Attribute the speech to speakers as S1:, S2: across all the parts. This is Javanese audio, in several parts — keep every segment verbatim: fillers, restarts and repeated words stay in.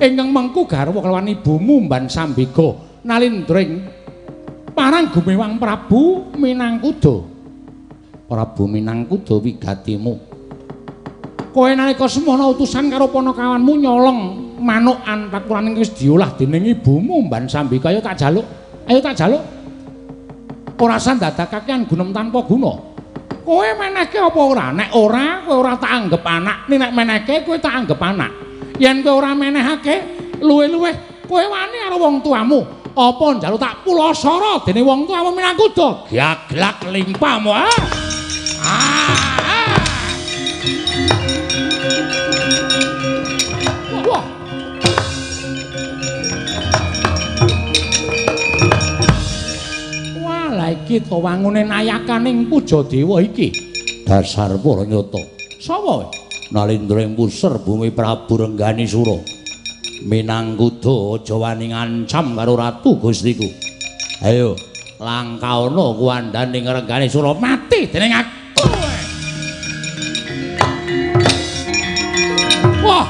S1: ingkang mengku garwa kelawan ibumu Mban Sambika nalindring parang gumewang Prabu Minangkuda. Prabu Minangkuda wigatimu. Kowe nalika semana utusan karo panakawanmu nyolong manuk antakuran wis diolah dening ibumu Mban Sambika. Ayo tak jaluk. Ayo tak jaluk. Ora sandadakaken gunem tanpa guna. Kowe menehke apa ora? Nek ora, kowe ora tak anggap anak. Nek menehke kowe tak anggap anak. Yen kowe ora menehake, luwe-luwe kowe wani karo wong tuamu. Apa njaluk tak pulasara dene wong tuamu Minangkuda? Gaglak limpamu. Ah. Ah. Wah. Iki to wangune nayakaning Pujadewa iki. Dasar para nyata. Sapa kowe? Nalindring puser bumi Prabu Renggani Sura. Minangkuda aja wani ngancam karo ratu Gustiku. Ayo, langkauna kuwandaning Renggani Sura mati dening aku. Wah.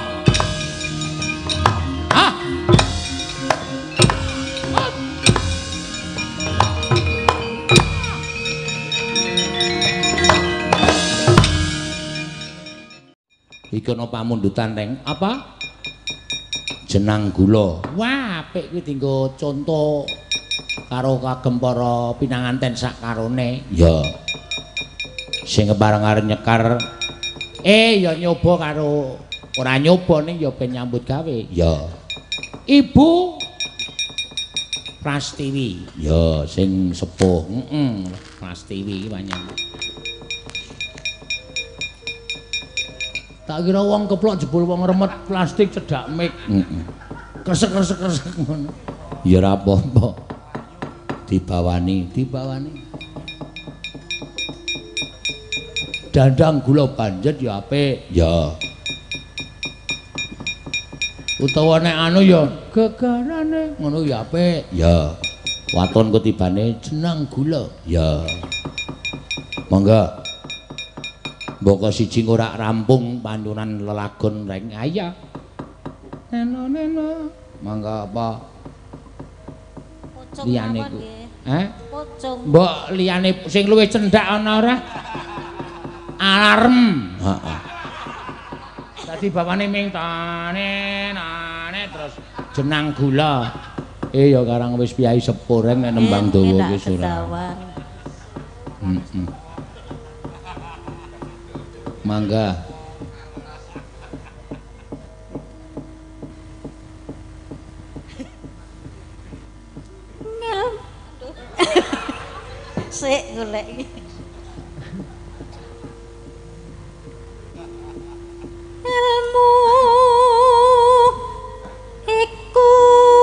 S1: Iki ana pamundutan teng apa? Jenang gula. Wah, apik kuwi dienggo conto karo kagem para pinanganten sak karone. Ya. Sing kepareng-areng nyekar eh ya nyoba karo ora nyoba ning ya ben nyambut gawe. Ya. Ibu Prastiwi. Ya, sing sepuh. Heeh, Prastiwi iki panjenengan. Tak kira wong keplok jebul wong remet plastik cedak mik. Heeh. Kresek-kresek-kresek ngono. Ya ora apa-apa. Dibawani, dibawani. Dandang gula banjet ya apik. Ya. Utawa nek anu ya gegarane ngono ya apik. Ya. Waton ketibane jenang gula. Ya. Monggo. Mboko siji ora rampung pantunan lelagon reng aya. Neno neno. Mangga apa?
S2: Pocong
S1: liyane ku. Heh?
S2: Pocong.
S1: Mbok liyane sing luwih cendhak ana ora? Alarm. Heeh. Dadi bapane ming tane nane terus jenang gula. Eh ya karang wis piyai sepuh reng nek nembang dawa wis ora. Heeh. Mangga.
S2: Sik golek iki. Ilmu iku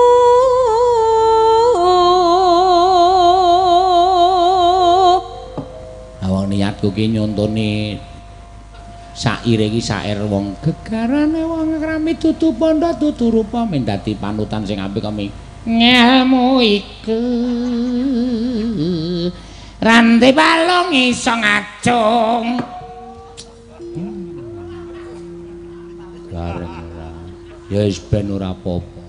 S1: awang niatku ki nyontoni saire iki sair wong gegarane wong krami tutu pondo tutu rupa mendati panutan sing apik kami ngelmu iku rantai balong iso ngacung lareng ora ya wis ben ora apa-apa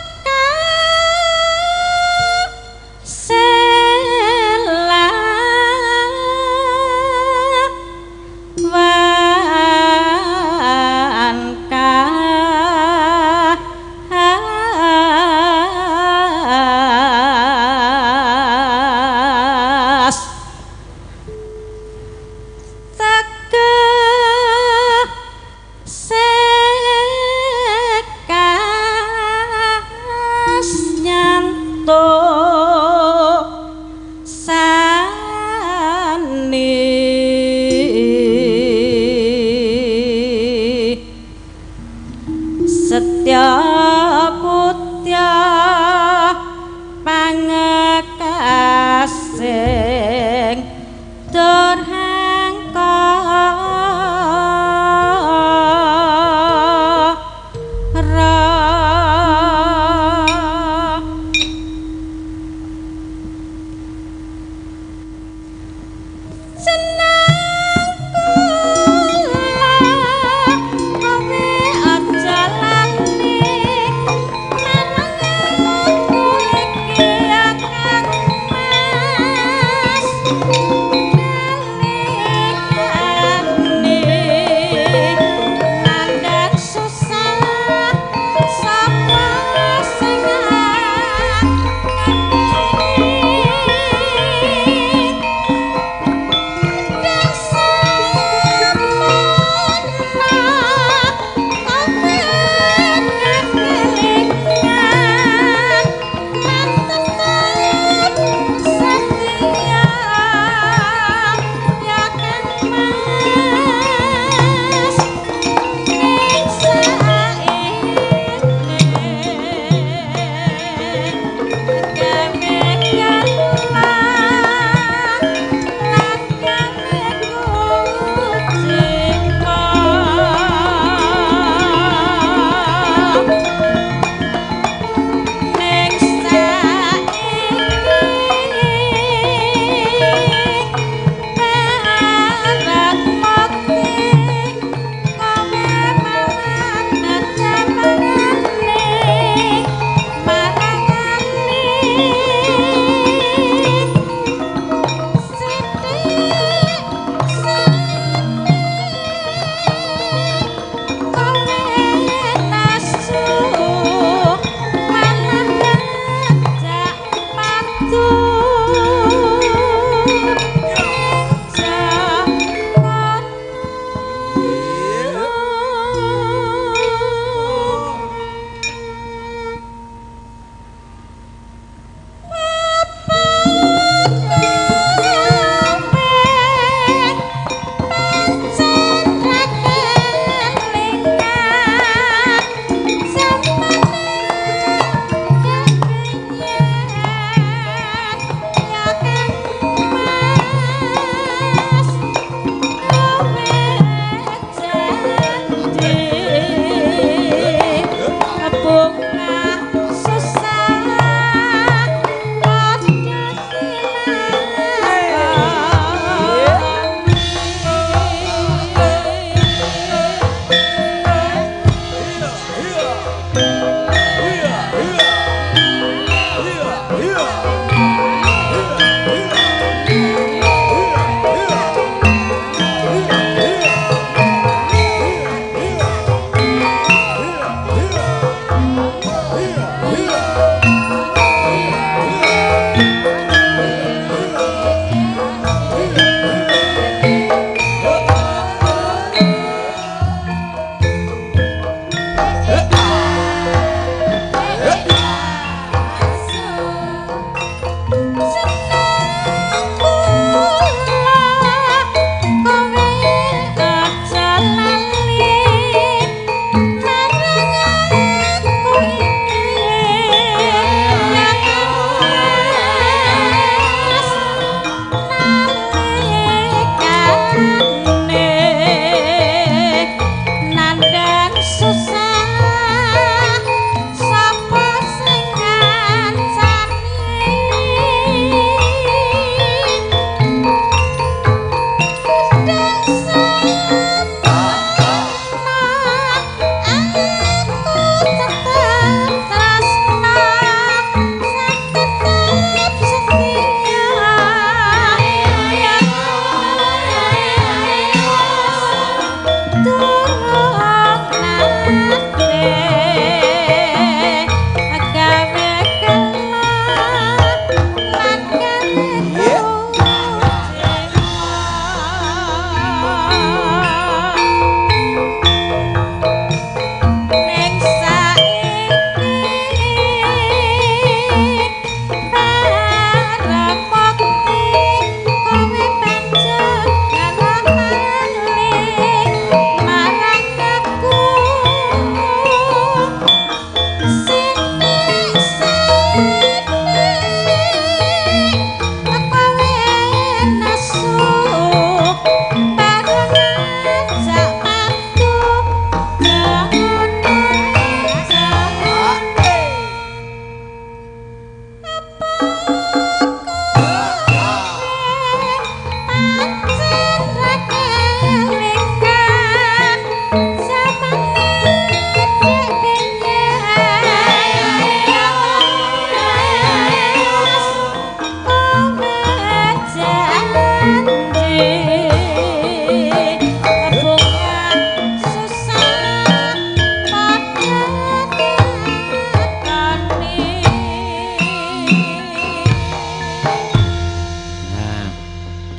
S2: Sela ing durhangka
S3: Thank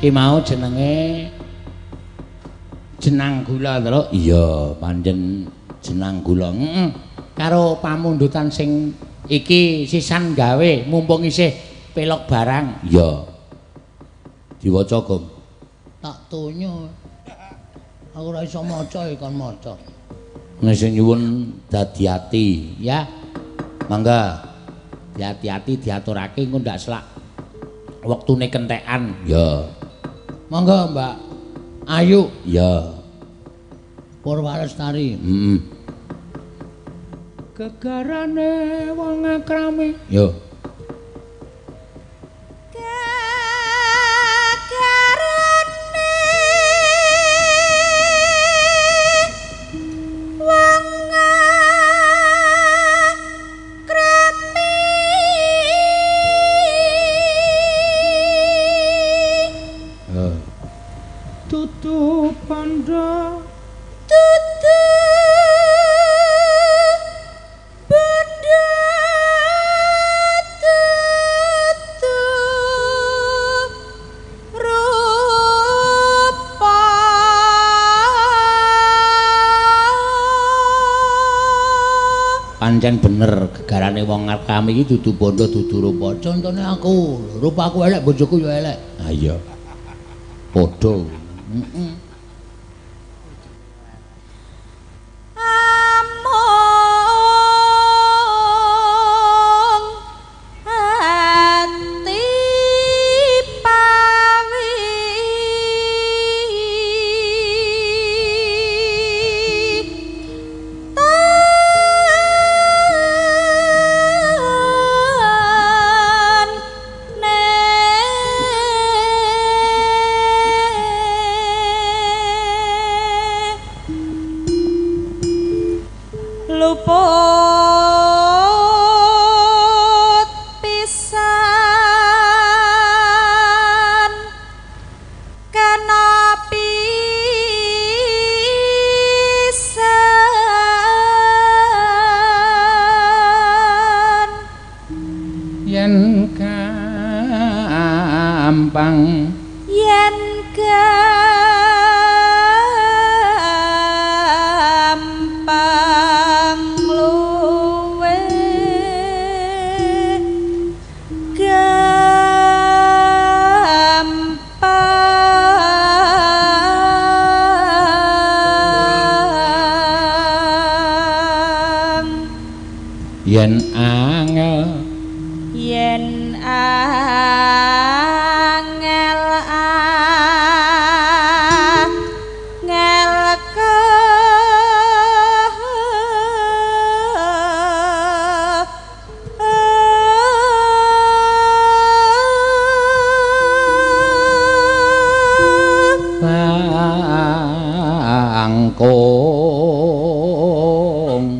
S1: Ki mau jenenge jenang gula to. Iya, panjen jenang gula. Heeh. Karo pamundutan sing iki sisan gawe mumpung isih pelok barang. Iya. Diwaca, Gong. Tak tunyo. Aku ora iso maca kon maca. Nek sing nyuwun dadi ati, ya. Mangga. Hati-hati diaturake engko ndak selak wektune kentekan. Ya. Mangga, Mbak Ayu. Ya. Purwalestari. Heeh. Gegarane wong akrame. Yo. Pancen bener gegarane wong arep kami iki dudu bondo dudu rupa. Contone aku, rupaku elek bojoku ya elek. Ha iya. Padha. Heeh. Yen angel yen angel angel ke bangkong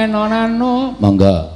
S1: neno monggo.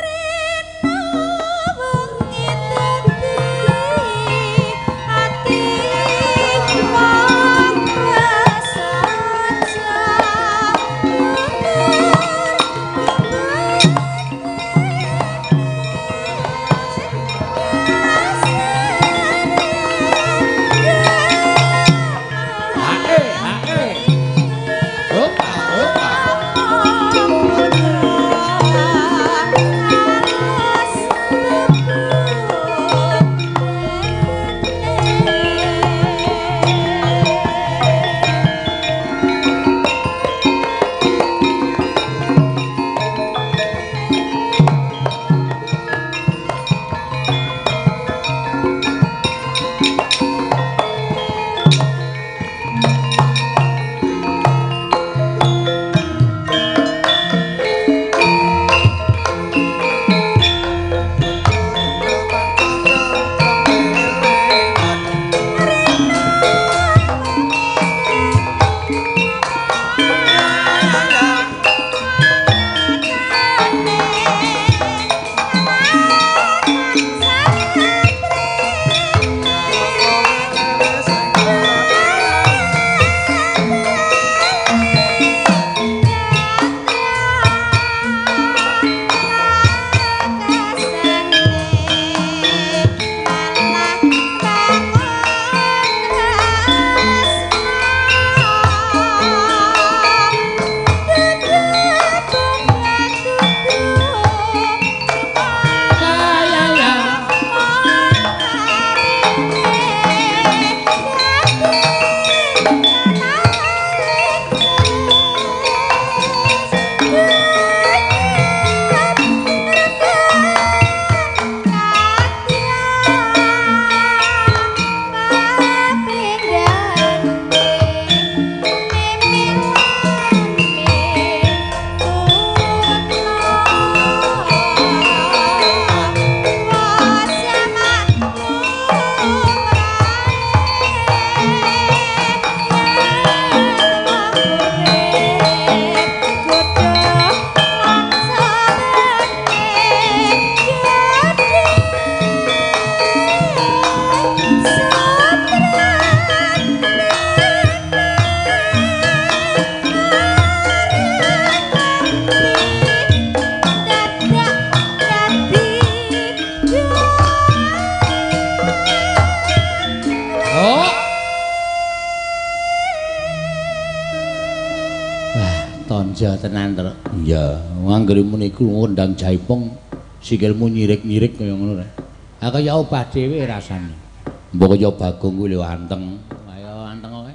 S1: Tonja tenan to. Iya, anggere meniku ngundang Jaipong sikilmu nyirik-nyirik kaya ngono rek. Ha kaya obah dhewe rasane. Mbok kaya Bagong kuwi lho anteng. Kaya anteng kok.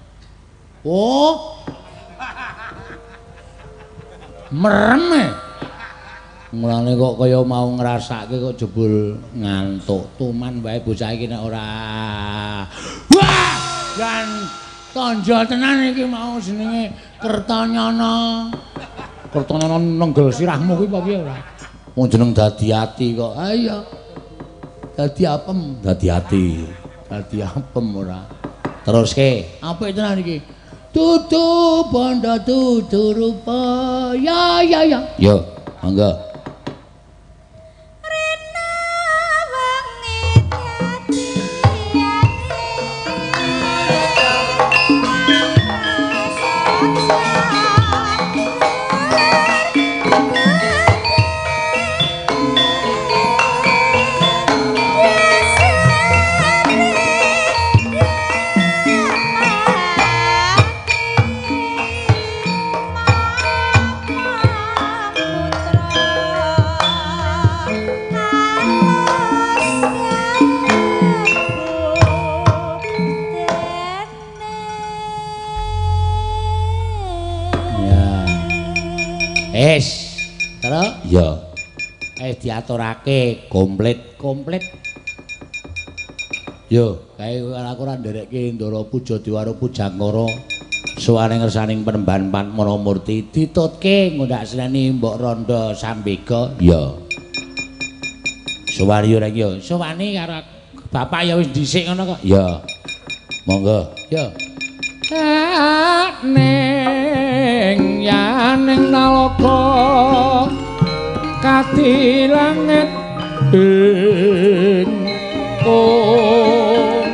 S1: Oh. Merem e. Mulane kok kaya mau ngrasake kok jebul ngantuk. Tuman wae bocah iki nek ora. Wah! Jan Tonja tenan iki mau jenenge Kertanyana. Kertanyana nenggel sirahmu kuwi apa piye ora? Wong jeneng dadi ati kok. Ha iya. Dadi apem, dadi ati. Dadi apem ora. Teruske, apik tenan iki. Tutu banda tutu rupa. Ya ya ya. Yo, monggo. Es, terus? Ya. Es diaturake komplit, komplit. Yo, kae aku ora nderekke Ndara Puja Diwara Pujangkara suwane ngersaning Penemban Padmana Murti ditutke ngundak seneni Mbok Randa Sambega. Ya. Suwani ora iki yo. Suwani karo bapak ya wis dhisik ngono kok. Ya. Monggo. Ya. Ning yaning nalaka kati langit ing om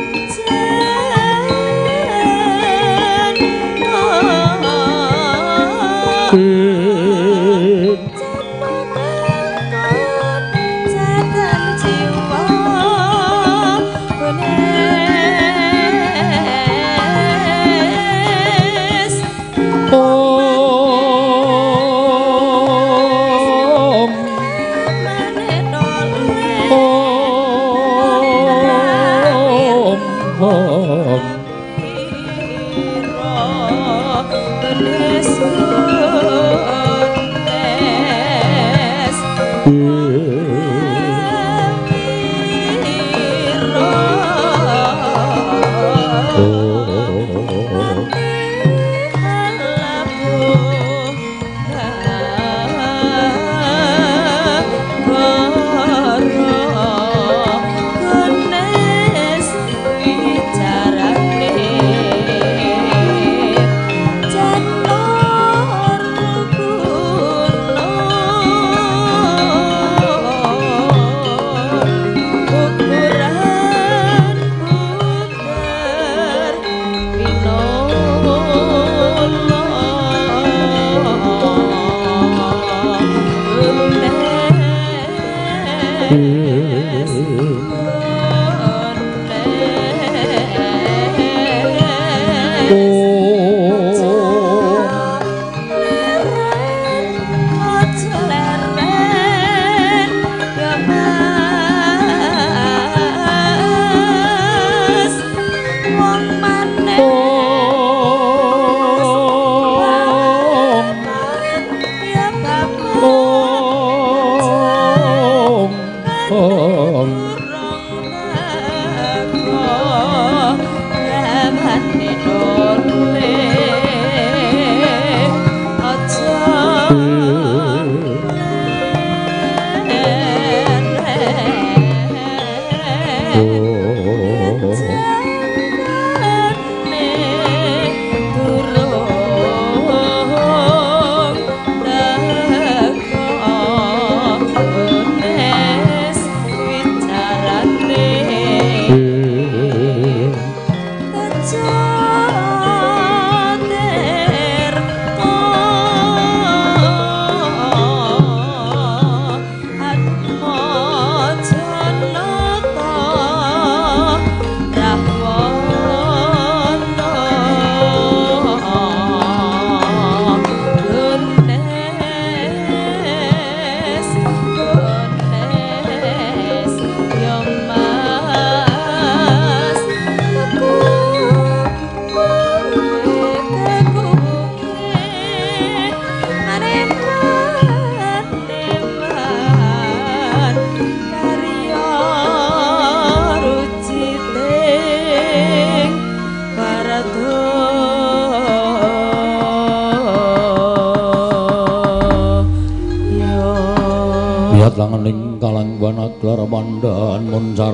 S1: langening kalangwana klar pandaan moncar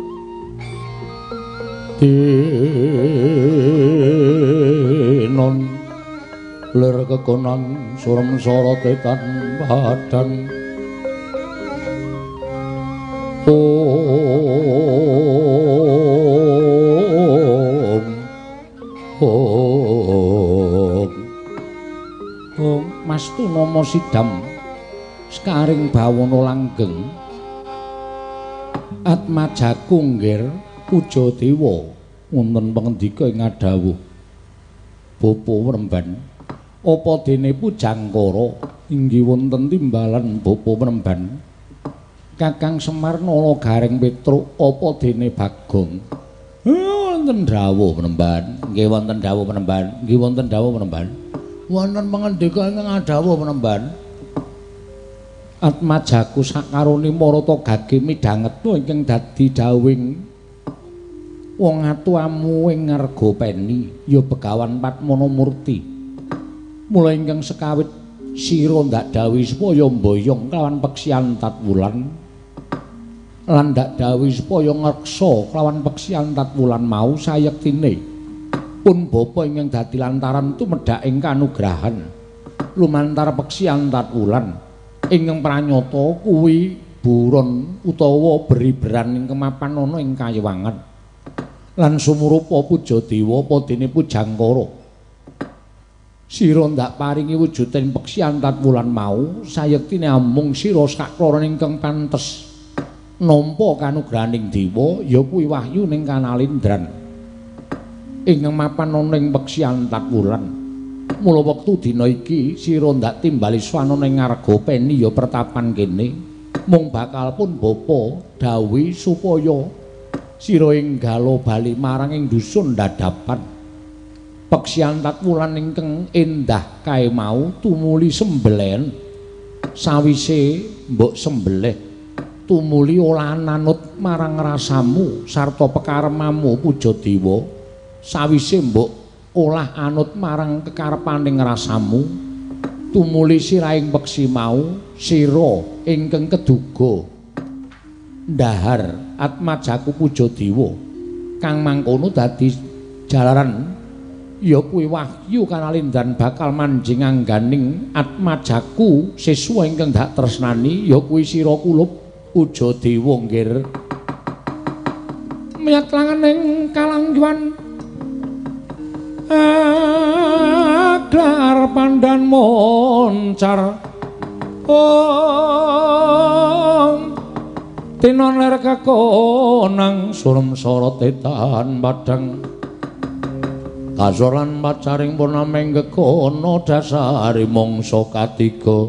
S1: tinon lir kekonan surem sorotetan badan om om om mas tu nomo sidam Skaring bawana langgeng Atmaja kunggir puja dewa wonten pangendika ing adhawuh Bapa Wremban apa dene pujangkara inggih wonten timbalan Bapa Wremban Kakang Semar Nala Garing Petruk apa dene Bagong wonten dawuh Wremban nggih wonten dawuh Wremban nggih wonten dawuh Wremban wonten pangendika ing adhawuh Wremban Atmajaku sakarone marata gage midhangetna ingkang dadi dawing wong atuamu ing ngarga peni ya Begawan Padmana Murti mula ingkang sekawit sira ndak dawuh supaya mboyong kelawan peksian Tatwulan lan ndak dawuh supaya ngreksa kelawan peksian Tatwulan mau sayektine pun bapa ingkang dadi lantaran tumedhak ing kanugrahan lumantar peksian Tatwulan ingkang pranyata kuwi buron utawa beriberan ing kemapan ana ing kayewangan lan sumurupa puja dewa padene pujangkara sira ndak paringi wujuding peksi antat wulan mau sayektine amung sira sakloro ingkang pantes nampa kanugrahaning dewa ya kuwi wahyu ning kanalindran ingkang mapan ana ing peksi antat wulan mula wektu dina iki sira ndak timbali swana ning ngarga peni ya pertapan kene mung bakal pun bapa dawuh supaya sira enggalo bali marang ing dusun dadapan peksi antat wulan ingkang endah kae mau tumuli sembelen sawise mbok sembelih tumuli olahan anut marang rasamu sarta pekaremamu puja dewa sawise mbok olah anut marang kekarepaning rasamu tumuli sirahing peksi mau sira ingkang keduga ndahar atmajaku puja dewa kang mangkono dadi jalaran ya kuwi wahyu kanalindran bakal manjing angganing atmajaku siswa ingkang dak tresnani ya kuwi sira kulup puja dewa nggir miyat langening kalangguan aglar pandan moncar om tinon ler kakonang surem sorotetan padang kasoran pacaring purnameng gekono dasari mangsa katiga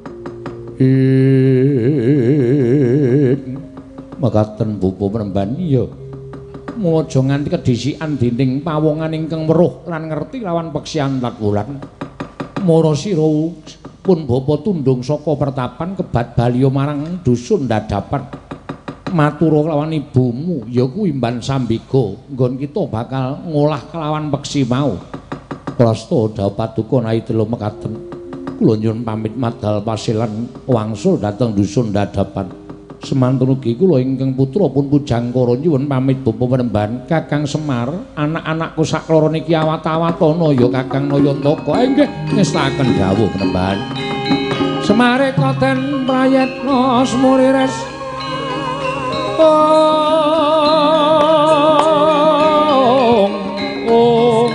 S1: ing mekaten bubu penemban iya mojo nganti kedisikan dinding pawongan ingkang weruh lan ngerti lawan peksi antat wulan mara sira pun bapa tundung saka pertapan kebat baliya marang dusun dadapan matura lawan ibumu ya kuwi Mban Sambika nggon kita bakal ngolah kelawan peksi mau prasta dawuh paduka nahi telu mekaten kula nyuwun pamit madal pasilan wangsul dhateng dusun dadapan semantun ugi kula ingkang putra pun pujangkara nyuwun pamit bapa penemban Kakang Semar anak-anakku sakloro niki awat-awatana ya Kakang Nayantaka inggih ngestaken dawuh penemban Semare Klaten prayetna semurires ong ong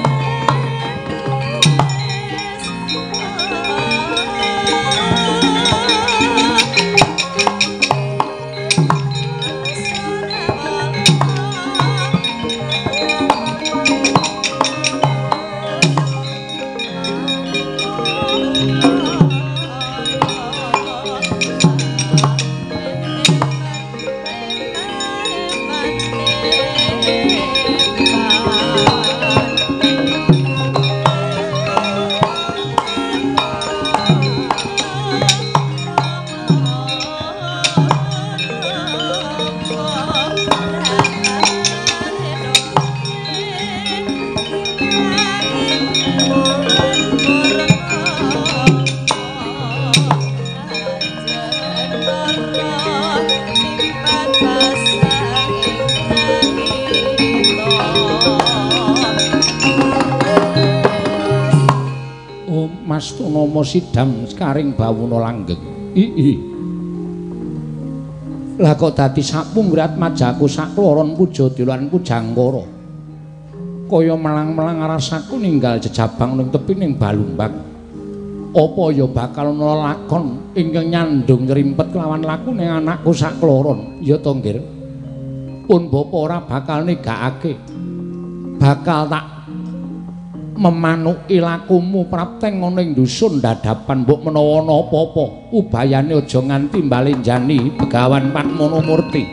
S1: Astana sidam karing bawuna langgeng. Ii. Lah kok dadi sapungrat majaku sakloron puja dilan pujangkara. Kaya melang-melang rasaku ninggal jejabang ning tepining balumbang. Apa ya bakal ana lakon ingkang nyandung ngrimpet kelawan lakune anakku sakloron, ya to nggih. Pun bapa ora bakal negakake. Bakal tak memanuki lakumu prapteng ana ing dusun dadapan mbok menawa ana apa-apa ubayane aja nganti mbalenjani Begawan Patmana Murti.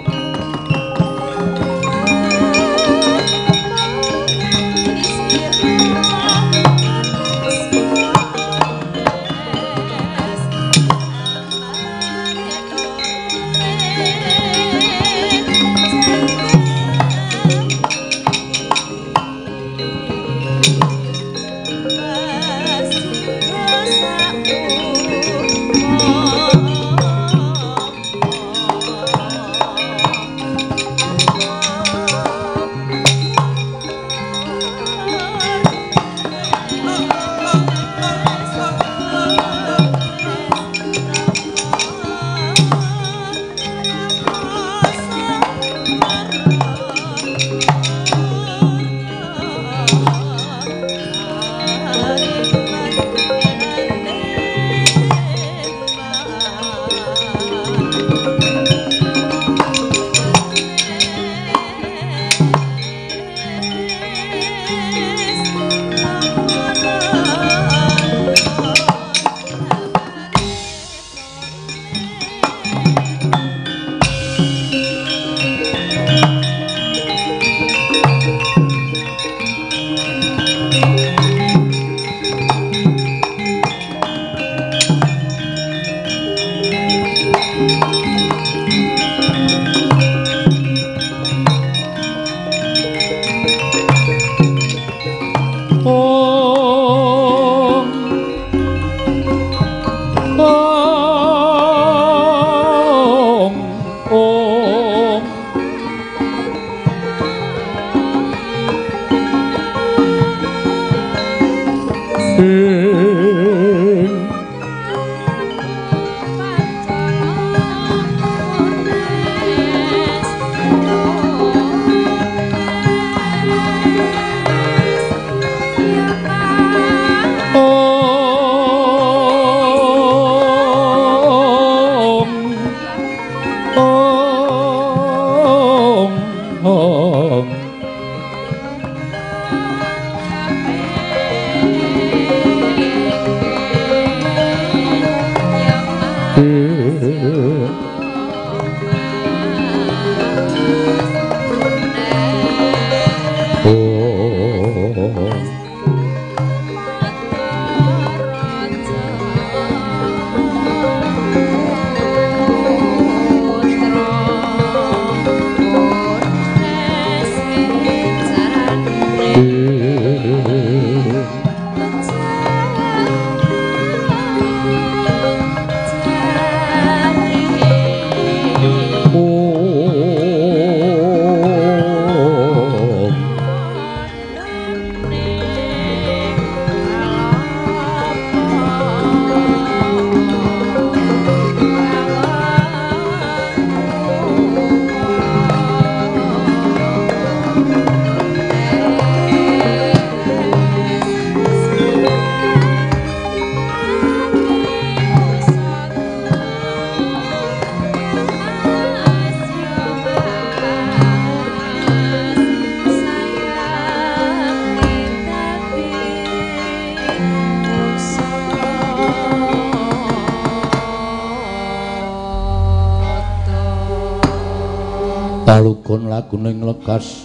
S1: Palugon laguning lekas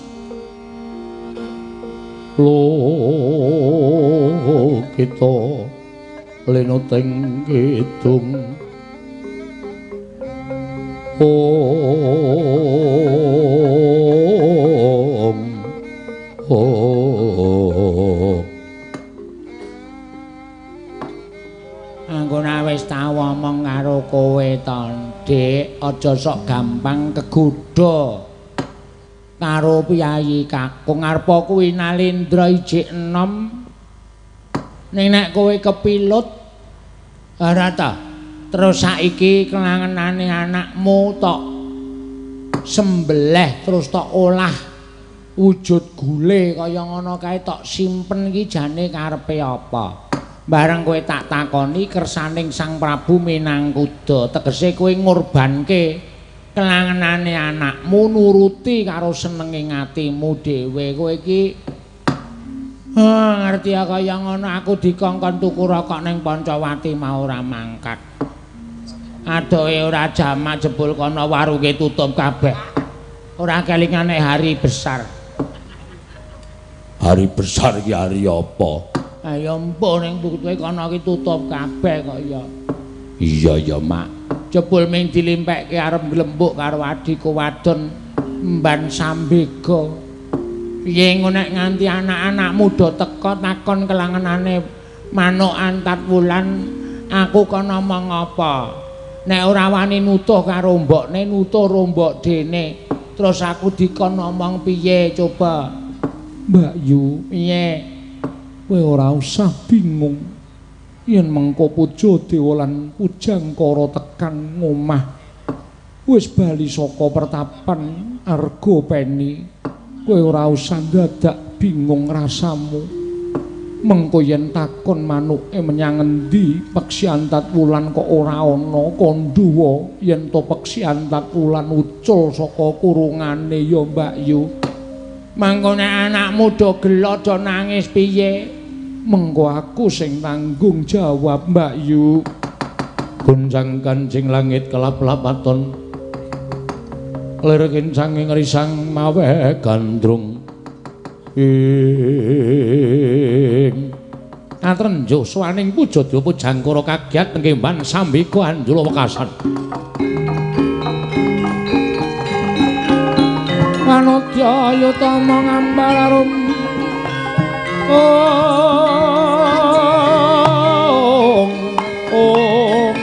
S1: lo kita leno teng kidung om om anggone wis tau omong karo kowe to Dik, aja sok gampang kegodha karo piyayi kakung arep kuwi Nalendra ijik enom ning nek kowe kepilut ora ta terus saiki kelangenane anakmu tok sembelih terus tok olah wujud gule kaya ngono kae tok simpen iki jane karepe apa bareng kowe tak takoni kersaning Sang Prabu Minangkuda tegese kowe ngorbanke kelangenane anakmu nuruti karo senenge atimu dhewe kowe iki ah ngerti ya kaya ngono aku dikongkon tuku rokok ning Pancawati mau ora mangkat adohe ora jamak jebul kono warunge tutup kabeh ora kelingane hari besar hari besar iki hari apa ayo empuk ning putuke kono iki tutup kabeh kok ya. Iya ya, Mak. Jebul ming dilimpekke arep glembuk karo adhiku wadon Mban Sambega. Piye ngono nek nganti anak-anakmu do teka takon kelangenane manuk antat wulan aku kono ngomong apa? Nek ora wani nutuh karo mbokne nutuh rombok dene. Terus aku dikon ngomong piye coba? Mbak Yu, piye? Kowe ora usah bingung yen mengko puja dewa lan pujangkara tekan ngomah wis bali saka pertapan arga peni kowe ora usah dadak bingung rasamu mengko yen takon manuke menyang endi peksi antat wulan kok ora ana konduwa yen to peksi antat wulan ucul saka kurungane ya Mbak Yu mangko nek anakmu do gelo do nangis piye mengko aku sing tanggung jawab Mbak Yu gunjang kancing langit kelap-lapaton lir kincang ing risang mawe gandrung ing atrenjo swaning pujodya pujangkara kagiat kemban sambika anjula wekasan manodya yutama ngambararum ong ong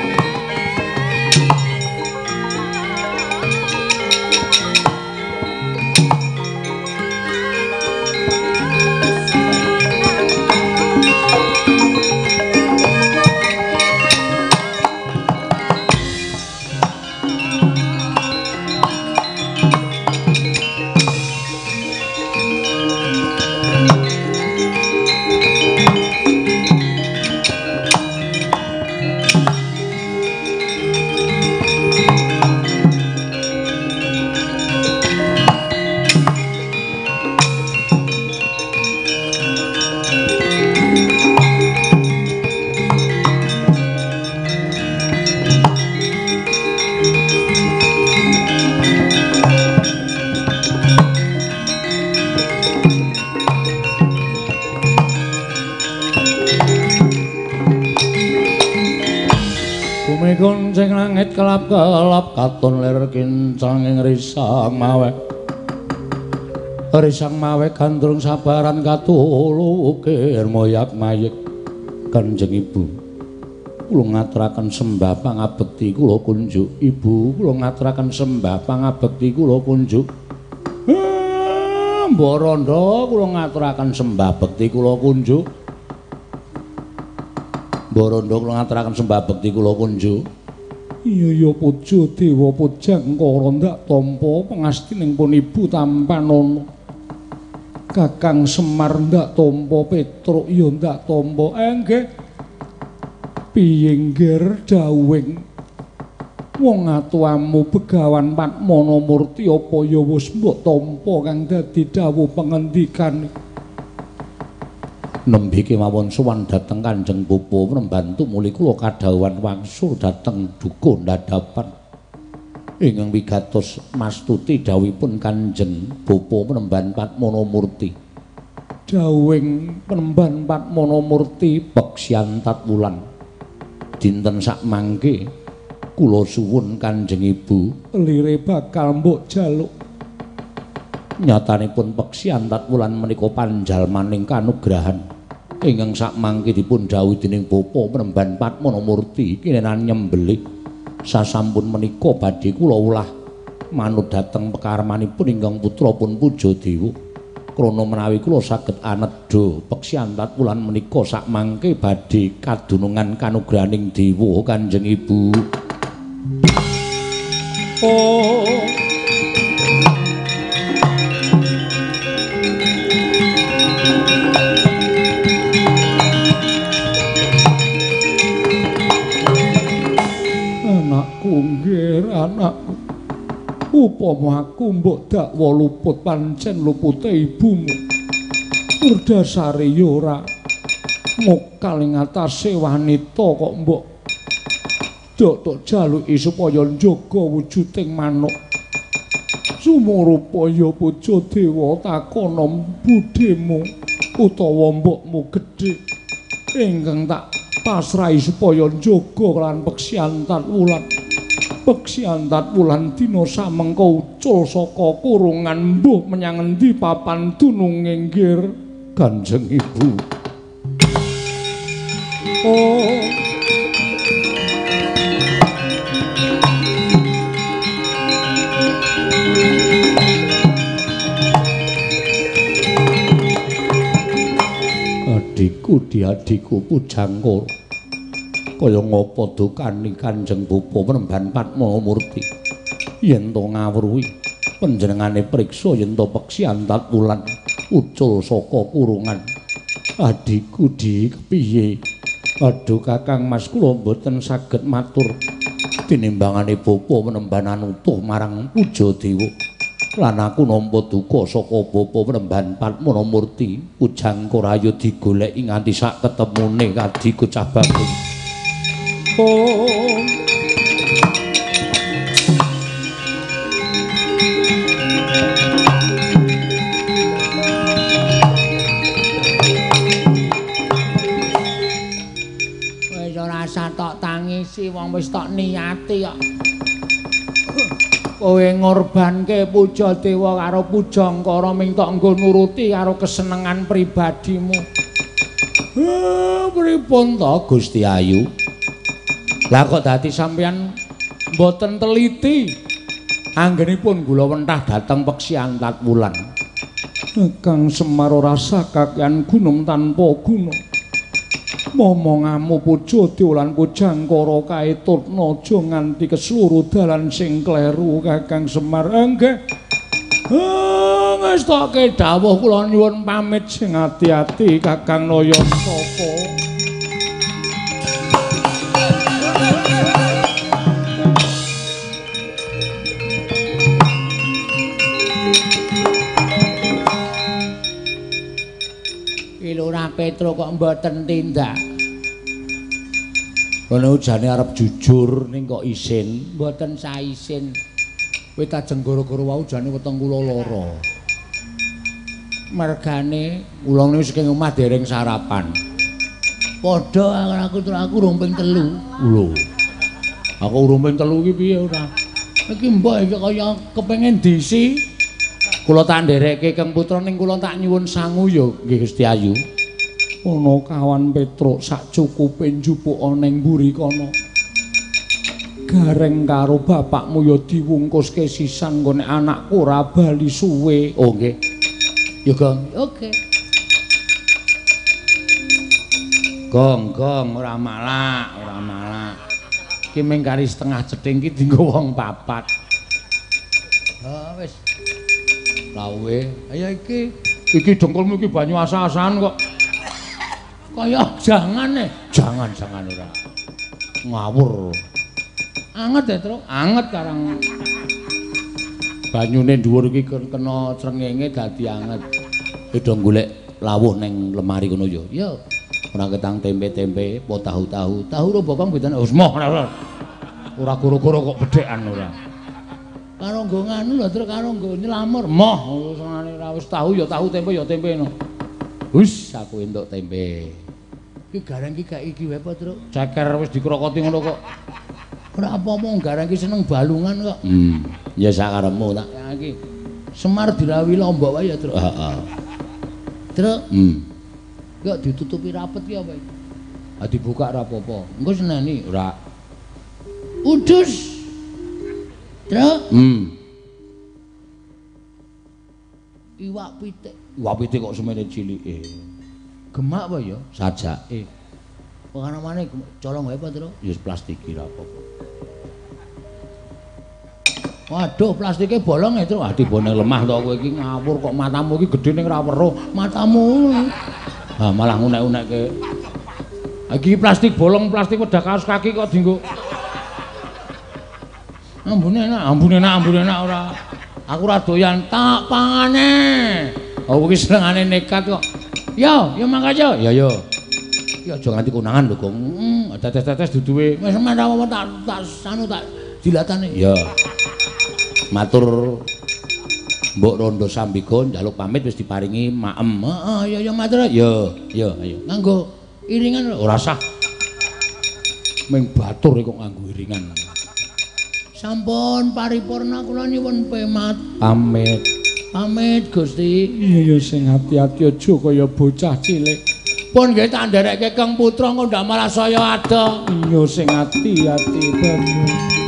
S1: Kuncing langit kelap-kelap katon lir kincang ing risang mawe risang mawe gandrung sabaran katulukir moyak mayik Kanjeng Ibu kula ngaturaken sembah pangabekti kula kunjuk Ibu kula ngaturaken sembah pangabekti kula kunjuk Mbok Randha kula ngaturaken sembah bekti kula kunjuk Mbok Randha kula ngaturaken sembah bekti kula kunjuk iya ya puja dewa pujangkara ndak tampa pangastining pun Ibu tampan ana Kakang Semar ndak tampa Petruk ya ndak tampa enggih piye ngger dawing wong atuamu Begawan Patmana Murti apa ya wis mbok tampa kang dadi dawuh pangendikan nembe kemawon sowan dhateng Kanjeng Bapa mrembantu muli kula kadhawuhan wangsul dhateng duka ndadapan ingkang wigatos mastuti dawuhipun Kanjeng Bapa Penemban Patmana Murti dawing Penemban Patmana Murti Beksyan Tatwulan dinten sak mangke kula suwun Kanjeng Ibu lire bakal mbok jaluk nyatanipun Beksyan Tatwulan menika panjalmaning kanugrahan ingkang sak mangke dipun dawuh dening Bapa Penemban Patmana Murti kinenan nyembelih sasampun menika badhe kula ulah manut dhateng pekarmanipun ingkang putra pun Pujadewa krana menawi kula saged anedha Beksyan Tatwulan menika sak mangke badhe kadunungan kanugrahaning dewa Kanjeng Ibu oh Nggih anakku upama aku mbok dakwa luput pancen lupute ibumu berdasare ya ora mokal ing atase wanita kok mbok dok jaluki supaya njaga wujuding manuk sumurupa ya Pujadewa takana budhemu utawa mbokmu gedhe ingkang tak pasrahi supaya njaga lan Beksyan Tatwulan Beksyan Tatwulan dina samengko ucul saka kurungan mbuh menyang endi papan dununge nggir Kanjeng Ibu oh adikku di adikku Pujangkara kaya ngapa dukani Kanjeng Bapa Penemban Patmana Murti yen to ngawruhi panjenengane priksa yen to Beksyan Tatwulan ucul saka kurungan adikku di kepiye aduh Kakang Mas kula mboten saged matur tinimbangane Bapa Penemban utuh marang Pujadewa lan aku nampa duka saka Bapa Penemban Patmana Murti Pujangkara ayo digoleki nganti sak ketemune kadiku cah bagus oh nangisi wong wis tok niati kok. Kowe ngorbanke puja dewa karo puja angkara ming tok nggo nuruti karo kesenengan pribadimu. Eh, pripun to Gusti Ayu? Lah kok dadi sampeyan mboten teliti anggenipun kula wentah dhateng peksi Antat Wulan. Kang Semar ora sakakean gunung tanpa guna. Momongamu puja diulan puja angkara kaetutna aja nganti kesluru dalan sing kleru Kakang Semar. Nggih. Ah, ngestoke dawuh kula nyuwun pamit sing ati-ati Kakang Nayantaka. Lurah Petro kok mboten tindak. Kono ujane arep jujur ning kok isin, mboten saisin. Kowe tajeng gara-gara wau jane weteng kula lara. Mergane kula niku saking omah dereng sarapan. Padha aku terus aku romping telu. Lho. Aku romping telu iki piye ora? Iki mbok iki kaya kepengin disi. Kula tak nderekke Kang Putra ning kula tak nyuwun sangu ya nggih Gusti Ayu. Ana kawan Petruk sak cukupe njupuk ning mburi kono. Gareng karo bapakmu ya diwungkuske sisan nggo nek anakku ora bali suwe. Oh nggih. Ya Gong. Oke. Gong, gong ora malak, ora malak. Ki mung kari setengah cething ki dienggo wong papat. Ha wis. Lawe, ayo iki. Iki dengkulmu iki banyu asa-asan kok. Kaya jangan eh. Jangan, jangan ora. Ngawur. Anget ya, Tru. Anget karang. Banyune dhuwur iki kena srengenge dadi anget. Edo golek lawuh ning lemari kono ya. Ya. Ora ketang tempe-tempe, po tahu-tahu. Tahu ro bokong bedane usmoh ora. Ora goro-goro kok bedhekan ora. Karo nggo nganu lho terus karo nggo nylamur moh senengane ra wis tahu ya tahu tempe ya tempe no. Hus aku entuk tempe. Iki gareng iki gak iki wae apa, Truk? Ceker wis dikrokoti ngono kok. Ora apa-apa gareng iki seneng balungan kok. Hmm, ya sakarepmu tak iki. Semar dirawi lombok wae ya, Truk. Heeh. Truk. Hmm. Kok ditutupi rapet ki apa iki? Ah dibuka ora apa-apa. Engko seneni ora. Udus. Truk. Hmm. Iwak pitik. Iwak pitik kok semene cilike. Gemak apa ya? Sajake. Pengaramane colong wae apa, Truk? Ya plastik ra apa-apa. Waduh, plastike bolong ya, Truk. Ah dibone lemah to kowe iki ngawur kok matamu iki gedhe ning ra weruh. Matamu. Ha malah ngunek-unekke. Iki plastik bolong, plastik wedah kaos kaki kok dienggo. Ambune enak, ambune enak, ambune enak ora. Aku ora doyan tak pangane. Oh iki senengane nekat kok. Yo, yo mangkaja. Ya yo. Ya aja nganti konangan lho, Gong. Heeh, tetes-tetes duduwe. Wis men apa tak tak anu tak dilatane. Ya. Matur Mbok Rondo Sambiko njaluk pamit wis diparingi maem. Heeh, ya ya matur. Ya, ya ayo. Nganggo iringan ora sah. Ming batur kok nganggo iringan. Sampun paripurna kula nyuwun pemat. Pamit. Pamit Gusti. Iya ya sing ati-ati aja kaya bocah cilik. Pun nggih tak nderekke Kang Putra kok ndak malah saya ada. Iya sing ati-ati banyu.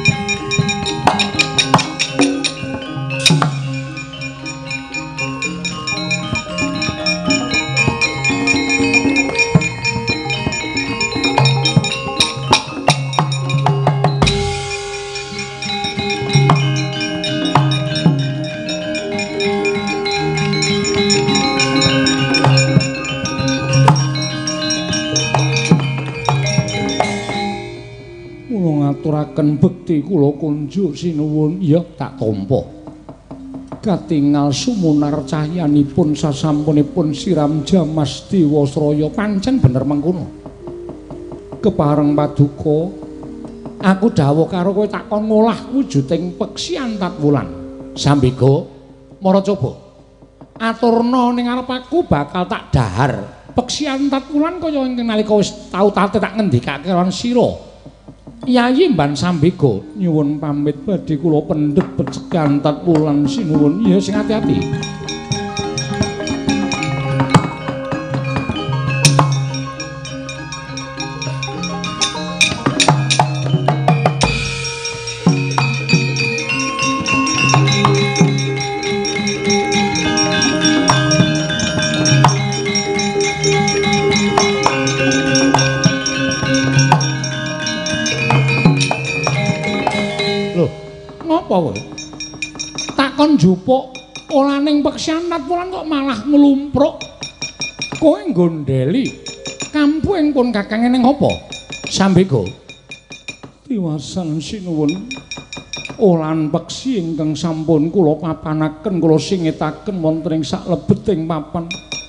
S1: Ngaturaken bekti kula kunjuk sinuwun ya tak tampa. Katingal sumunar cahyanipun sasampunipun siram Jamas Dewasraya pancen bener mengkono. Kepareng paduka aku dawuh karo kowe takon ngolah wujuding peksi Antat Wulan. Sambega Maracoba. Aturna ning arep aku bakal tak dahar. Peksi Antat Wulan kaya nalika wis tau tate tak ngendikake lan sira. Yayi Mban Sambika nyuwun pamit badhe kula pendhet becik Antat Wulan sinuwun. Ya sing ati-ati. Apa kowe? Takon njupuk olaning peksi Antat Wulan kok malah nglumpruk. Kowe nggondheli kampuing pun Kakang ning apa? Sambika. Tiwasan sinuwun. Olan peksi ingkang sampun kula papanaken kula singetaken wonten ing saklebeting papan.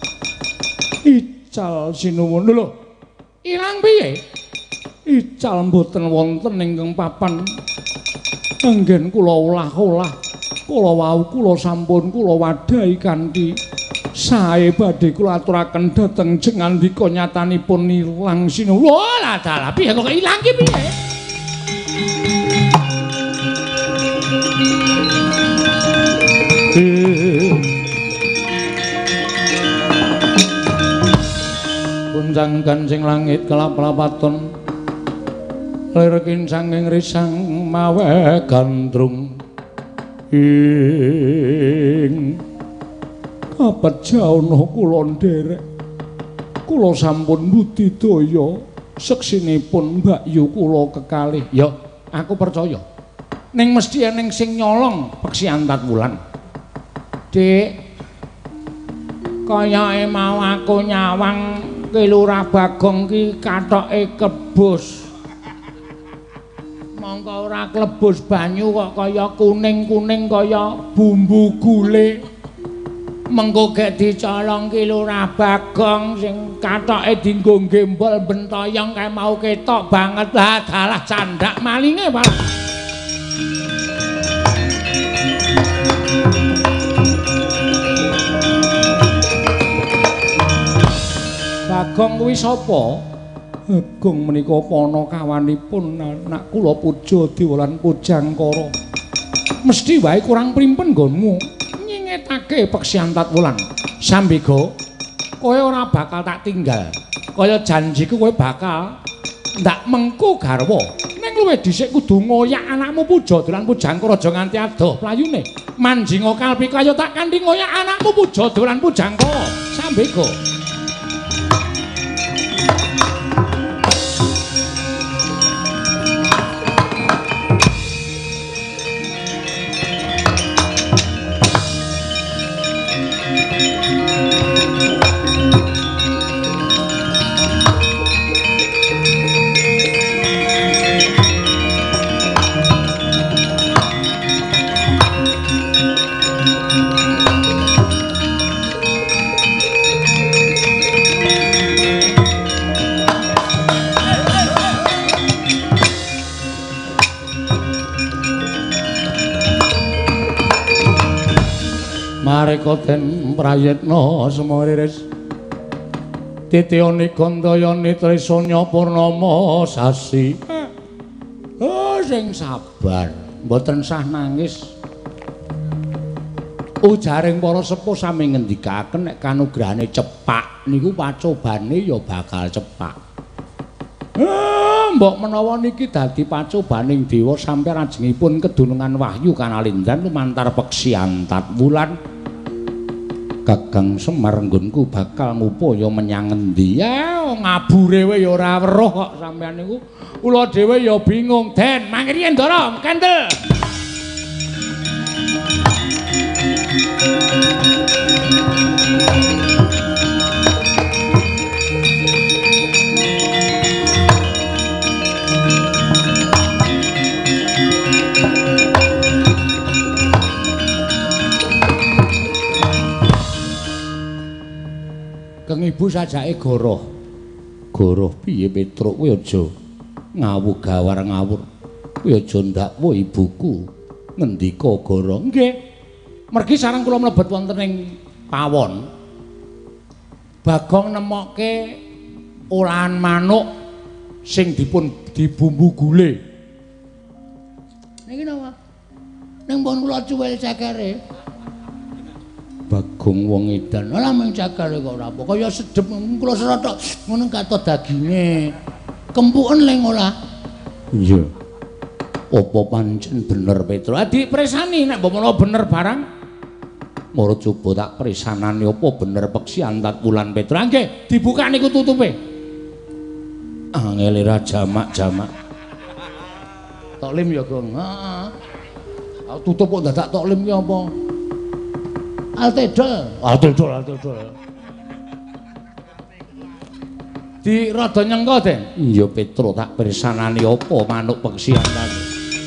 S1: Ical sinuwun. Lho. Ilang piye? Ical mboten wonten ingkang papan. Anggen kula olah-olah, kula wau kula sampun kula wadhahi kanthi sae badhe kula aturaken dhateng jengandika nyatanipun ilang sinuwun. Wah, lah dalah piye kok ilang ki piye? Kunjang kancing langit kelap-lapaton lir kincanging risang mawe gandrung ing kapejauna kula nderek kula sampun budidaya seksinipun mbakyu kula kekalih. Ya aku percaya ning mesti eneng sing nyolong peksi Antat Wulan. Dik kayake mau aku nyawang ki Lurah Bagong ki kathoke kebus. Mongko ora klebus banyu kok kaya kuning-kuning kaya bumbu gule. Mengko gek dicolong ki Lurah Bagong sing kathoke dienggo gembol bentoyong kae mau ketok banget. Lah dalah candak malinge malah. Bagong kuwi sapa? Bagong menika panakawanipun anak kula Puja Diwalan Pujangkara. Mesti wae kurang primpen nggonmu nyingetake peksi Antat Wulan. Sambika, kowe ora bakal tak tinggal. Kaya janjiku kowe bakal ndak mengku garwa. Ning luwih dhisik kudu ngoyak anakmu Puja Diwalan Pujangkara aja nganti adoh playune. Manjinga kalpi kaya tak kanthi ngoyak anakmu Puja Diwalan Pujangkara. Sambika. Mareka den prayitna semoriris titiyane gandayane tresanya purnama sasi. Oh sing sabar mboten sah nangis. Ujaring para sepuh sami ngendikaken nek kanugrahane cepak niku pacobane ya bakal cepak. Ah, mbok menawa niki dadi pacobaning dewa sampe rajengipun kedunungan wahyu kanalindran lumantar peksi Antat Wulan. Kakang Semar nggonku bakal ngupaya menyang endi? Ya ngabure wae ya ora weruh kok sampean niku. Kula dhewe ya bingung. Den, mangke Ndara, kendel. Kang ibu sajake goroh. Goroh piye Petruk kowe aja ngawur gawar ngawur. Kowe aja ndakwu ibuku. Ngendika goroh. Nggih. Mergi sareng kula mlebet wonten ing pawon. Bagong nemokke olahan manuk sing dipun dibumbu gule. Niki napa? Ning pun kula cuwil cekere. Bagong wong edan. Lah mung cekere kok ora apa. Kaya sedep kula serotok ngono kato daginge. Kempuken leng ora. Iya. Apa pancen bener Petro? Adik presani nek mbok menawa bener barang. Moro coba tak presanane apa bener peksi antat wulan Petro. Nggih, dibuka niku tutupe. Angel ra jamak-jamak. Toklim ya, Gong. Heeh. Tutup kok dadak toklim ki apa? Altedol. Altedol, altedol. Di rada nyengko, Den. Iya, Petro tak pirsanani apa manuk peksian tadi.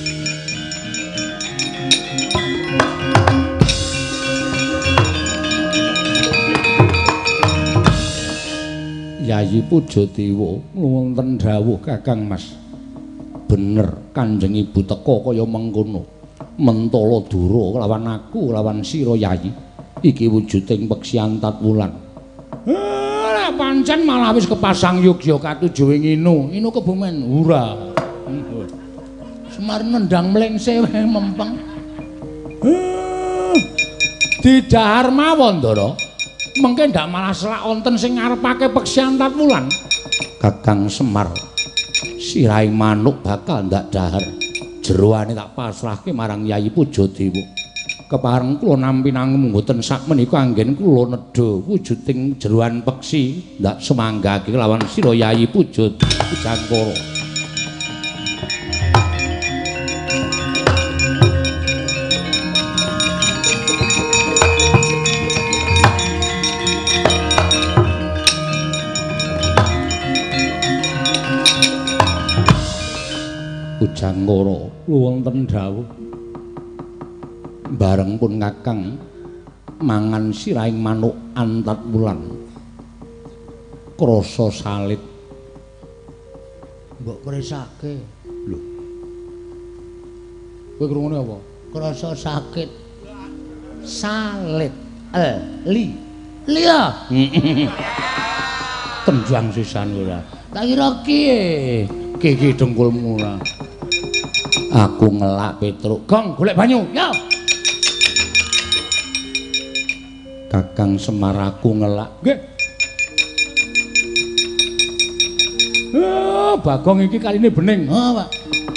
S1: Yayi Pujadewa wonten dawuh Kakang Mas. Bener Kanjeng Ibu teka kaya mengkono. Mentala Dura lawan aku lawan sira Yayi. Iki wujuding peksi antat wulan. Lah pancen malah wis kepasang Yogya katujuh nginu. Inu kebumen ura. Semar nendang mlengse wae mempeng. Didhahar mawon, Ndara. Mengke ndak malah selak wonten sing ngarepake peksi antat wulan. Kakang Semar, sirahe manuk bakal ndak dahar. Jeroane tak pasrahke marang Yayi Pujadewa. Kepareng kula nampi nangem mboten sak menika anggen kula nedha wujuding jeroan peksi ndak semanggake lawan sira Yayi Pujadewa Pujangkara. Pujangkara wonten dawuh bareng pun Kakang mangan sirahing manuk antat wulan krasa salit mbok kresake lho kowe krungune apa krasa sakit salit eh li liya tenjang sisan ora tak kira kiye kiki dengkulmu ora aku ngelak Petruk. Gong, golek banyu. Yo. Kakang Semar aku ngelak. Nggih. Oh, Bagong iki kaline bening. Oh, Pak.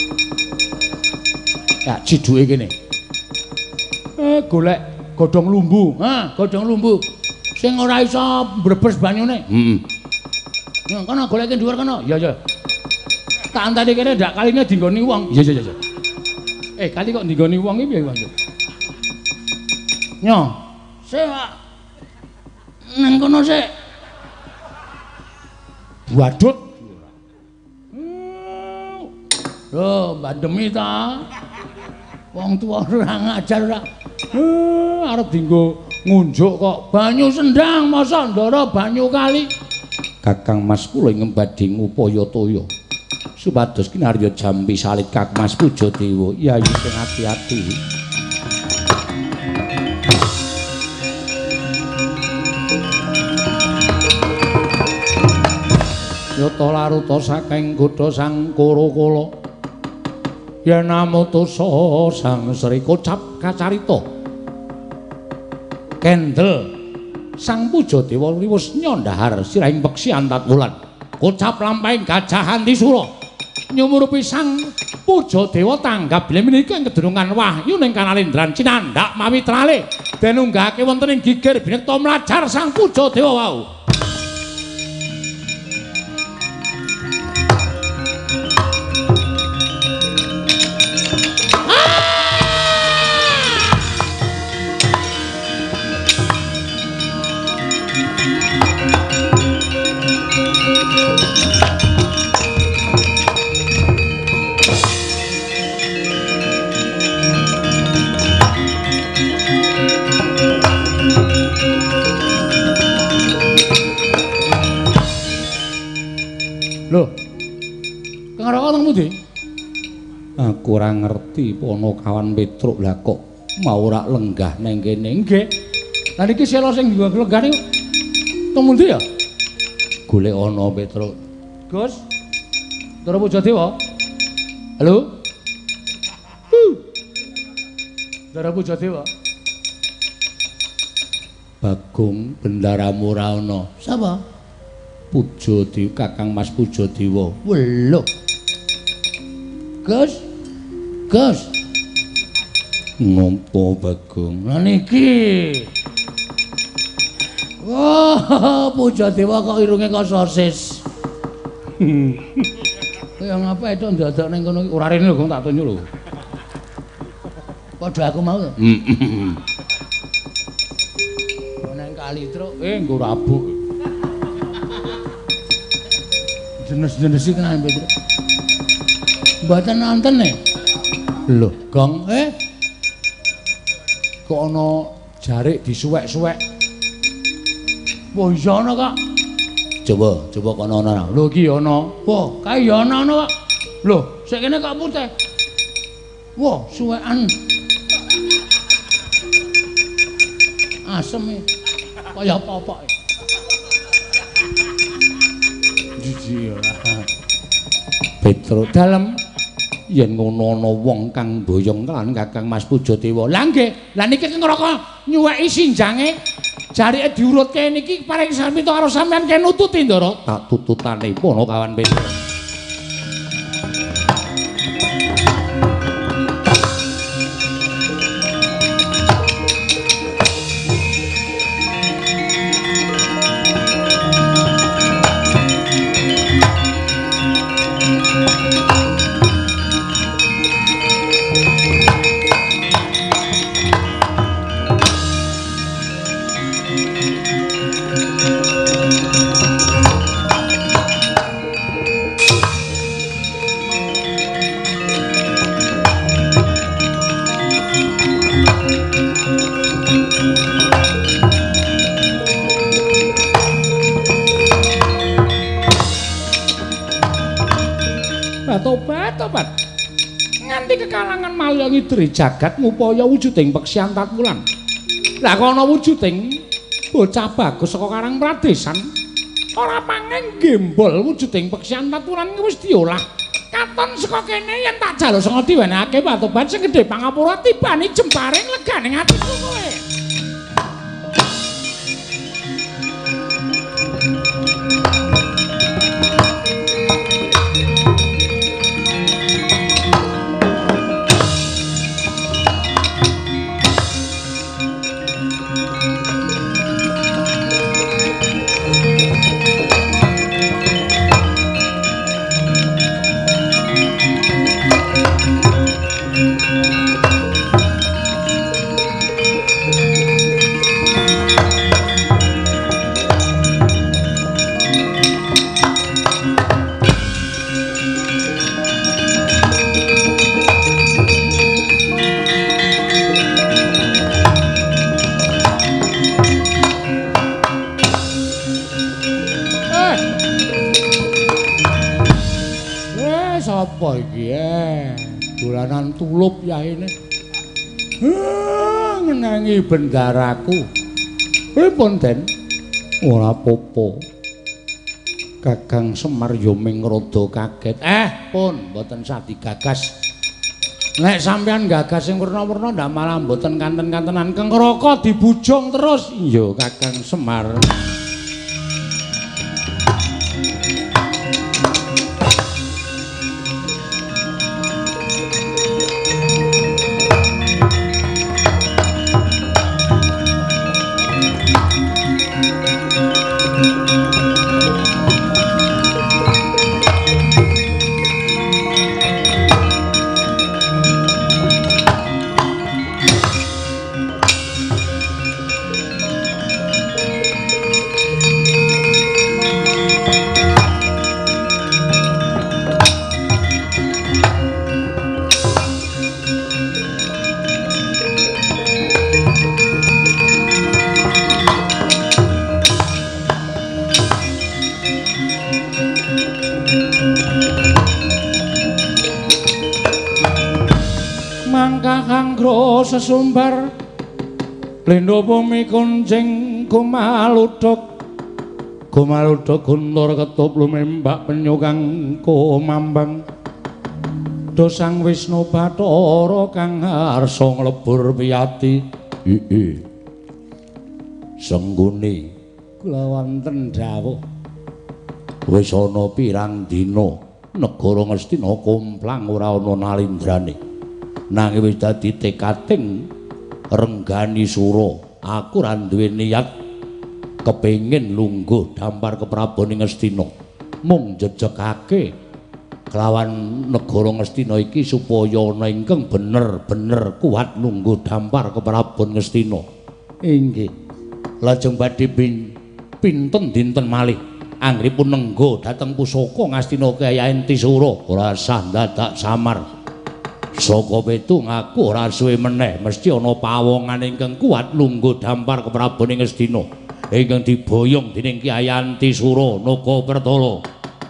S1: Ya ciduke kene. Eh, golek godhong lumbu. Ha, godhong lumbu. Sing ora iso mbrebes banyune. Heeh. Yo, kono goleke dhuwur kono. Ya, ya. Tak antani kene ndak kaline dinggoni wong. Iya iya iya. Eh kali kok dinggoni wong iki piye, Mas? Nyo. Sik, Pak. Nang kono sik. Wadut. Lho, bandemi ta. Wong tuwa ora ngajar ora. Eh, arep dienggo ngunjuk kok banyu sendang masa ndara banyu kali. Kakang Mas kula ngembadhi ngupaya toya. Supados kinarya jampi salit Kang Mas Pujadewa Yayi sing ati-ati. Yata laruta saking godha sang Kurakala. Yen namutusa sang Sri kocap kacarita. Kendel sang Pujadewa liwus nyondhahar sirahing peksi antat wulan. Kocap lampahing gajahan disura. Nyumurupi sang Pujadewa tanggap bilih menika ing kedurungan wahyu ning Kanalendran cinandhak mawi trale den unggahake wonten ing gigir binekta mlajar sang Pujadewa wau. Lho. Kang Raka teng pundi? Aku ora ngerti Panakawan Petruk lah kok mau ora lenggah nang kene. Nggih. Lah niki sela sing dienggo lenggah niku teng pundi ya? Golek ana Petruk. Gus. Ndara Pujadewa. Halo? Uh. Ndara Pujadewa. Bagong bendaramu ora ana. Sapa? Pujadewa, Kakang Mas Pujadewa. Weluh. Gus. Gus. Ngopo Bagong? Lah niki. Wah, Pujadewa kok irunge kok sosis. Ya ngapa itu ndadak ning kono ora rene lho, tak tunjuk lho. Padha aku mau to. Heeh. Nang kali truk, eh nggo rabuk. Jenis-jenis iki kan Truk. Mboten nonton e. Lho, Gong, eh. Kok ana jarik disuwek-suwek. Wah, iya ana, Kak. Coba, coba kono ana. Lho iki ana. Wah, kae ya ana ana, Kak. Lho, sik kene kok putih. Wah, suwekan. Asem e. Kaya popok e. Jiji ora. Petro dalem yen ngono ana wong kang boyong kan Kakang Mas Pujadewa. Lah nggih, lah niki ngroko nyuweki sinjange. Jarike diurutke niki paring samita karo sampean ke nututi Ndara. Tak tututane pono kawan Petro. Tobat, tobat. Nganti kekalangan malya ngidri jagat ngupaya wujuding peksian tatulan. Lah kono wujuding bocah bagus saka Karang Pradesan ora mangeng gembol wujuding peksian tatulan wis diolah. Katon saka kene yen tak jaluk sanga diwenehake Pak Tobat sing gedhe pangapura tibane jemparing leganing atiku kowe. Apa iki eh dolanan tulup yaene. Ah ngenangi bendaraku. Pripun Den? Ora apa-apa. Kakang Semar yo ming rada kaget. Eh, pun mboten sadi gagas. Nek sampean gagas sing werna-werna ndak malah mboten kanten-kantenan Kengkraka dibujung terus. Iya Kakang Semar. Sesumbar lendo bumi kuncing kumaluduk Gumaruda guntur ketup lumembak penyukang kumambang dosang Wisnu Bathara kang harsa nglebur piyati iki sengguni kula wonten dawuh wis ana pirang dina negara Ngastina kumplang ora ana nalindrane nanging wis dadi tekating renggani sura aku ra duwe niat kepengin lungguh dampar ke Praboni Ngastina mung jejegake kelawan negara Ngastina iki supaya ana ingkang bener-bener kuat lungguh dampar ke Prabon Ngastina inggih lajeng badhe pinten dinten malih anggenipun nenggo dhateng pusaka Ngastina Kyai Tisura ora sah dadak samar saka petu ngaku ora suwe meneh mesti ana pawongan ingkang kuat lungguh dampar ke Praboni Ngastina ingkang diboyong dening Kyai Antisura Nagapertala.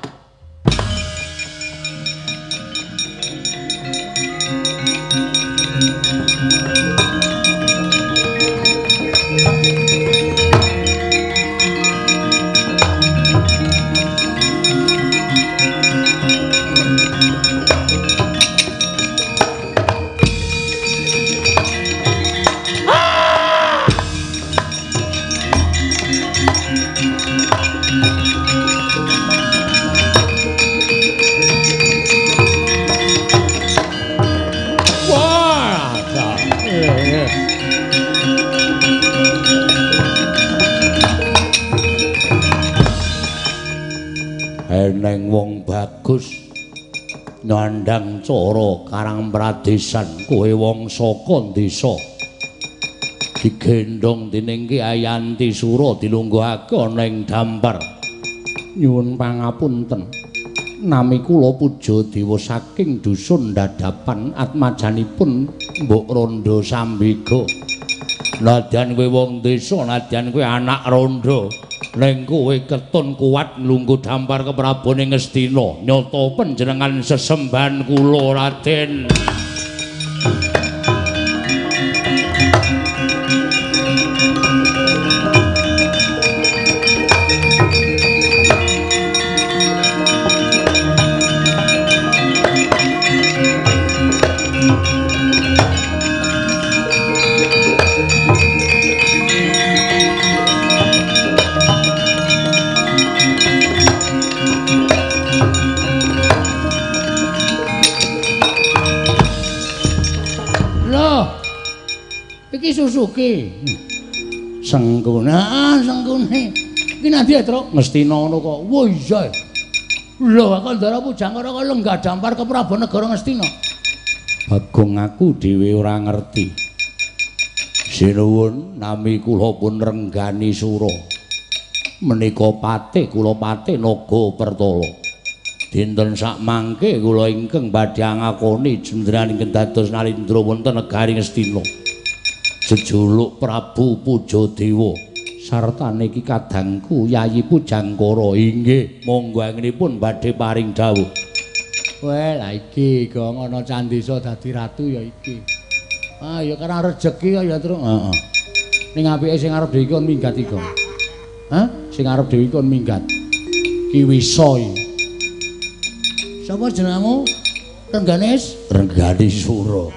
S1: Eneng wong bagus nyandang cara karang pradesan kowe wong saka desa digendong dening Kyai Antisura dilungguhake ana ing dampar nyuwun pangapunten nami kula puja dewa saking dusun Dadapan atmajanipun Mbok Randha Sambega nadyan kowe wong desa nadyan kowe anak randha ning kowe ketun kuat nglungguh dampar ke Praboni Ngastina nyata panjenengan sesembahan kula Raden Susuki Sengguna Senggune iki nanti ya Truk Ngastina ngono kok wah iya lho Kandara Pujangkara kok lenggah dampar ke Prabanegara Ngastina Bagong aku dhewe ora ngerti sinuwun nami kula pun Renggani Sura menika patih kula patih Nagapertala dinten sak mangke kula ingkang badhe ngakoni jendran ingkang dados nalindra wonten negari Ngastina jejuluk Prabu Pujadewa sartane iki kadangku Yayi Pujangkara inggih monggo anggenipun badhe paring dawuh weh la iki kok ana Candisa dadi ratu ya iki ah ya karena rejeki ya terus heeh ning apike sing arep dhewe iki kon minggat iki hah sing arep dhewe iki kon minggat ki wisa iki sapa jenengmu Rengganis Renggani Sura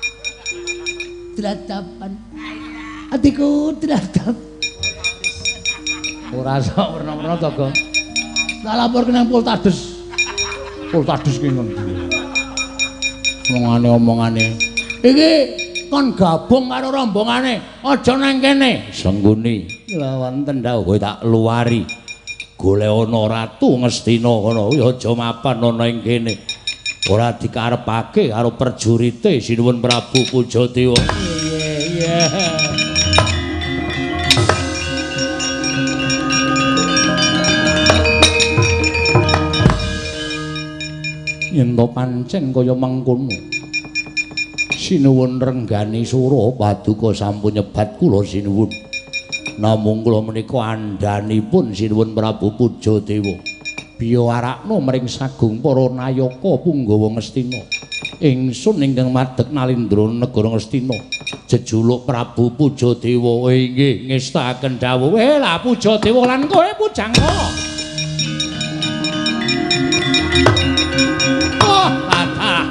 S1: Dadapan atiku Dadap ora sok werna-werna to Gong tak laporke nang Poltades Poltades ki ngono omongane omongane iki kon gabung karo rombongane aja nang kene Sengguni lha wonten dawuh kowe tak luwari golek ana ratu Ngastina kono aja mapan ana ing kene ora dikarepake karo perjurite sinuwun Prabu Pujadewa iya yen to pancen kaya mengkono sinuwun Renggani Sura paduka sampun nyebat kula sinuwun namung kula menika andhanipun sinuwun Prabu Pujadewa biya arakna mring sagung para nayaka Punggawa Ngastina ingsun ingkang madheg nalindra negara Ngastina jejuluk Prabu Pujadewa inggih ngestaken dawuh eh lah Pujadewa lan kowe pujangkala oh tata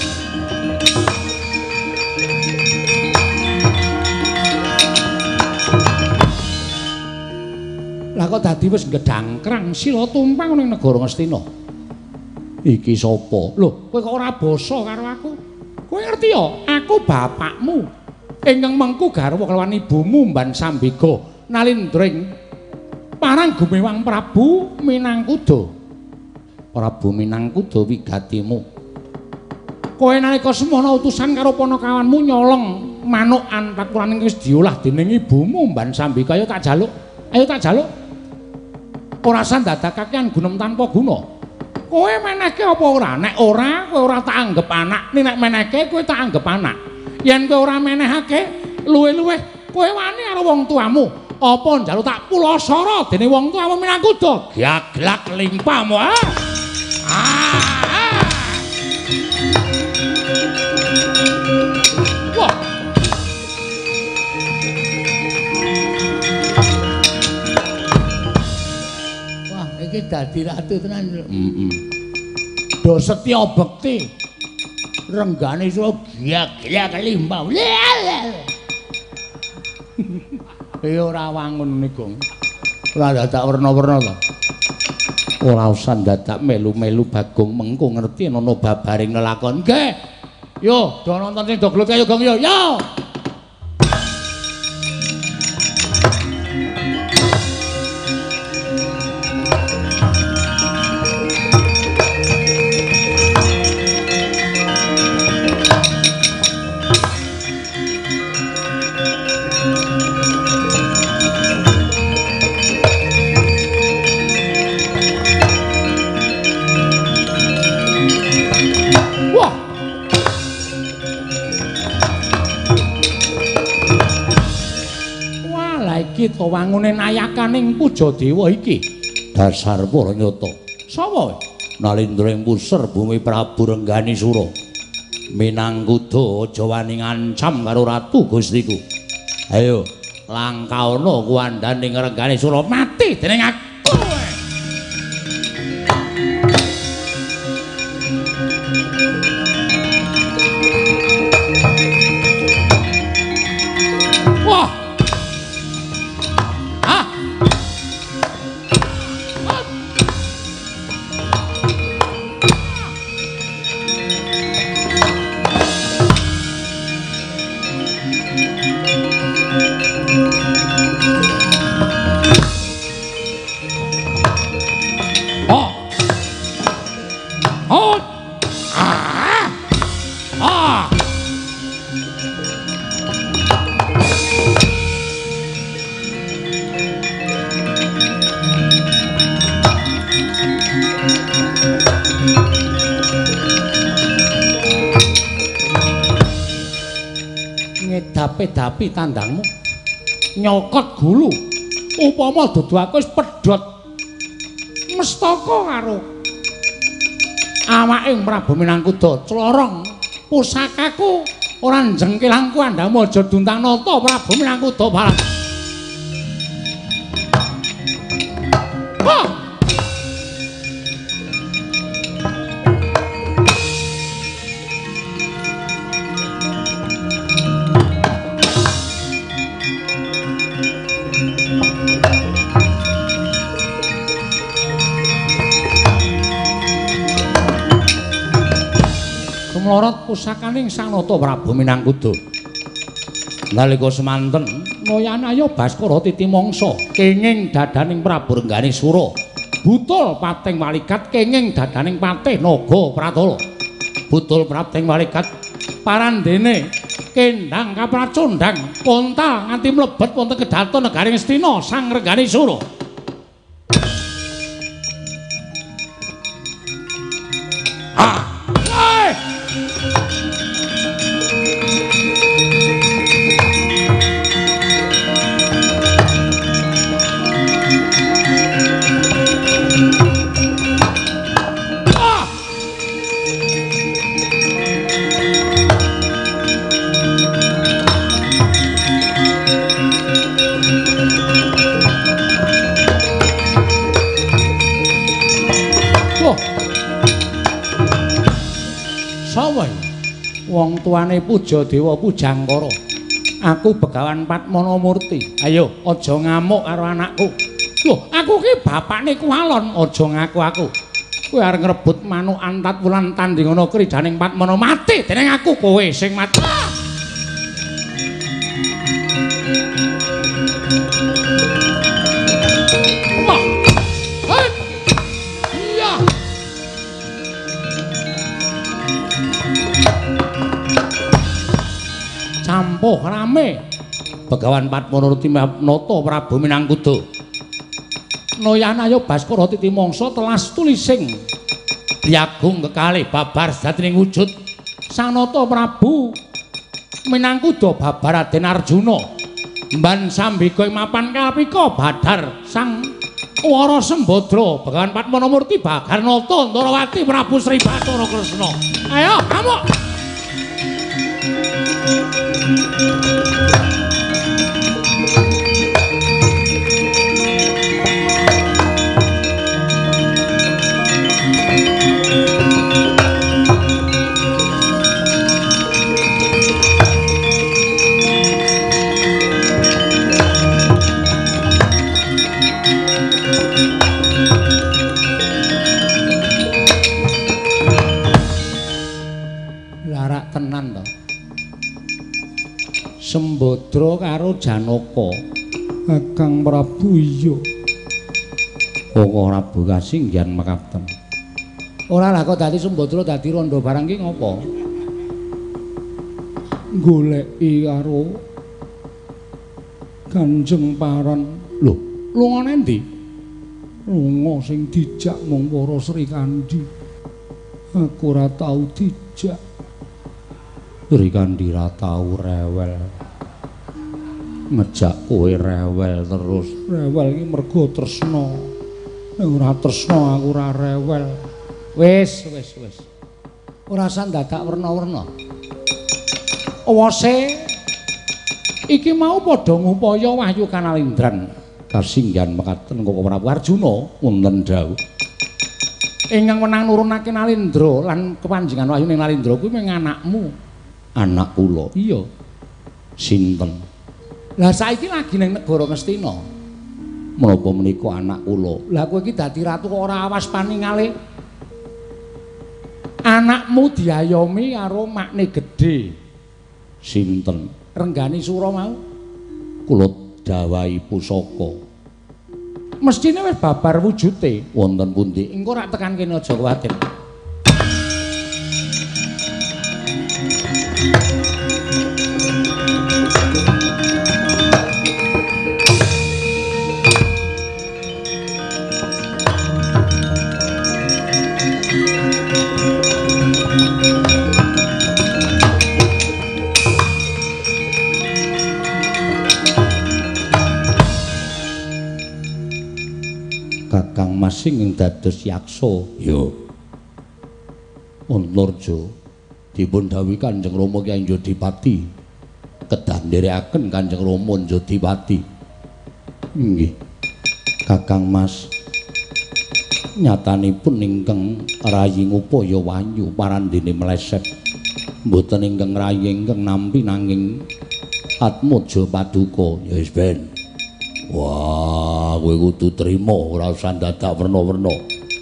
S1: lah kok dadi wis gedangkrang sila tumpang ning negara Ngastina iki sapa lho kowe kok ora basa karo aku kowe ngerti ya aku bapakmu ingkang mengku garwa kelawan ibumu Mban Sambega nalindring parang Gumewang Prabu Minangkuda. Prabu Minangkuda wigatimu. Kowe nalika semana utusan karo panakawanmu nyolong manuk antakuran ing wis diolah dening ibumu Mban Sambega ayo tak jaluk. Ayo tak jaluk. Ora sandadakaken gunem tanpa guna. Kowe menehke apa ora? Nek ora kowe ora tak anggap anak, nek menehke kowe tak anggap anak. Yen kowe ora menehake luwih-luwih kowe wani karo wong tuamu apa njaluk tak pulasara dene wong tuamu Minangkuda gaglak limpamu ah ah wah wah iki dadi ratu tenan heeh do setya bekti renggane iso giyak-giyak limbah. Ya ora wangun niku. Ora dadak werna-werna to. Ora usah dadak melu-melu Bagong mengko ngerti ana babaring lelakon. Nggih. Yo, do nonton sing do gluk ayo Gong yo. Yo. Kita wangune nayakaning Pujadewa iki dasar para nyata sapa nalindring puser bumi Prabu Renggani Sura Minangkuda aja wani ngancam karo ratu Gustiku ayo langkauna kuwandaning Renggani Sura mati dening aku dapi tandangmu nyokot gulu upama dudu aku wis pedhot mestaka karo awake Prabu Minangkuda clorong pusakaku ora njengkelangku andamu aja duntang nata Prabu Minangkuda barang lorot pusakaning Sang Nata Prabu Minangkuda. Nalika semanten Noyanaya Baskara titi mangsa kenging dadaning Prabu Renggani Sura. Butul pating walikat kenging dadaning Patih Naga Pratala. Butul pating walikat parandene kendang kapracondang kontal nganti mlebet wonten kedaton negaring Astina Sang Renggani Sura. Ah! wong tuane puja dewa pujangkara. Aku Begawan Padmana Murti. Ayo aja ngamuk karo anakku. Lho, aku ki bapakne Kualon, aja ngaku aku. Kowe arep ngrebut manuk antat wulan tandingana kridaning Padmana mati dening aku kowe sing mati. Wah. Hei. Iya. Campuh rame. Begawan Padmana Murti Nata Prabu Minangkuda. Noyanaya Baskara Titi Mangsa telas tulising Byagung kekalih babar sadaning wujud Sang Nata Prabu Minangkuda babar Raden Arjuna mban sambika ing mapan kalpika badhar Sang Wara Sembadra Begawan Padmana Murti Bagar Nata Ndarawati Prabu Sri Bathara Kresna. Ayo kamu tenan to. Sembadra karo Janaka. Kakang Prabu iya. Koko Prabu kasinggihan mekaten. Ora lah kok dadi Sembadra dadi randha barang ki ngopo? Goleki karo Kanjeng Paran. Lho, lunga endi? Lunga sing dijak mung para Sri Kandi. Aku ora tau dijak. Sri Kandi ra tau rewel. Ngejak kowe rewel terus. Rewel iki mergo tresna. Nek ora tresna aku ora rewel. Wis, wis, wis. Ora usah dadak werna-werna. Awase iki mau padha ngupaya Wahyu Kanalindran kasinggihan mekaten Koko Prabu Arjuna wonten dawuh. Ingkang menang nurunake Nalindra lan kepanjenengan Wahyu ning Nalindra kuwi mung anakmu. Anak kula. Iya. Sinten? Lah saiki lagi ning negara Ngastina. Menapa menika anak kula? Lah kowe iki dadi ratu kok ora awas paningali. Anakmu diayomi karo makne gedhe. Sinten? Renggani Sura mau. Kula dawahi pusaka. Mestine wis babar wujute. Wonten pundi? Engko rak tekan kene aja kuwatir. Kakang Masing ing dados yaksa. Yo. Antarja dipun dawuhi Kanjeng Rama Kyai Jodipati kedah nderekaken Kanjeng Rama Jodipati. Nggih. Kakang Mas nyatanipun ingkang rayi ngupaya Wahyu parandene meleset. Mboten ingkang rayi ingkang nampi nanging Atmaja Paduka. Ya wis ben. Wah, kowe kudu trima ora usah dadak werna-werna.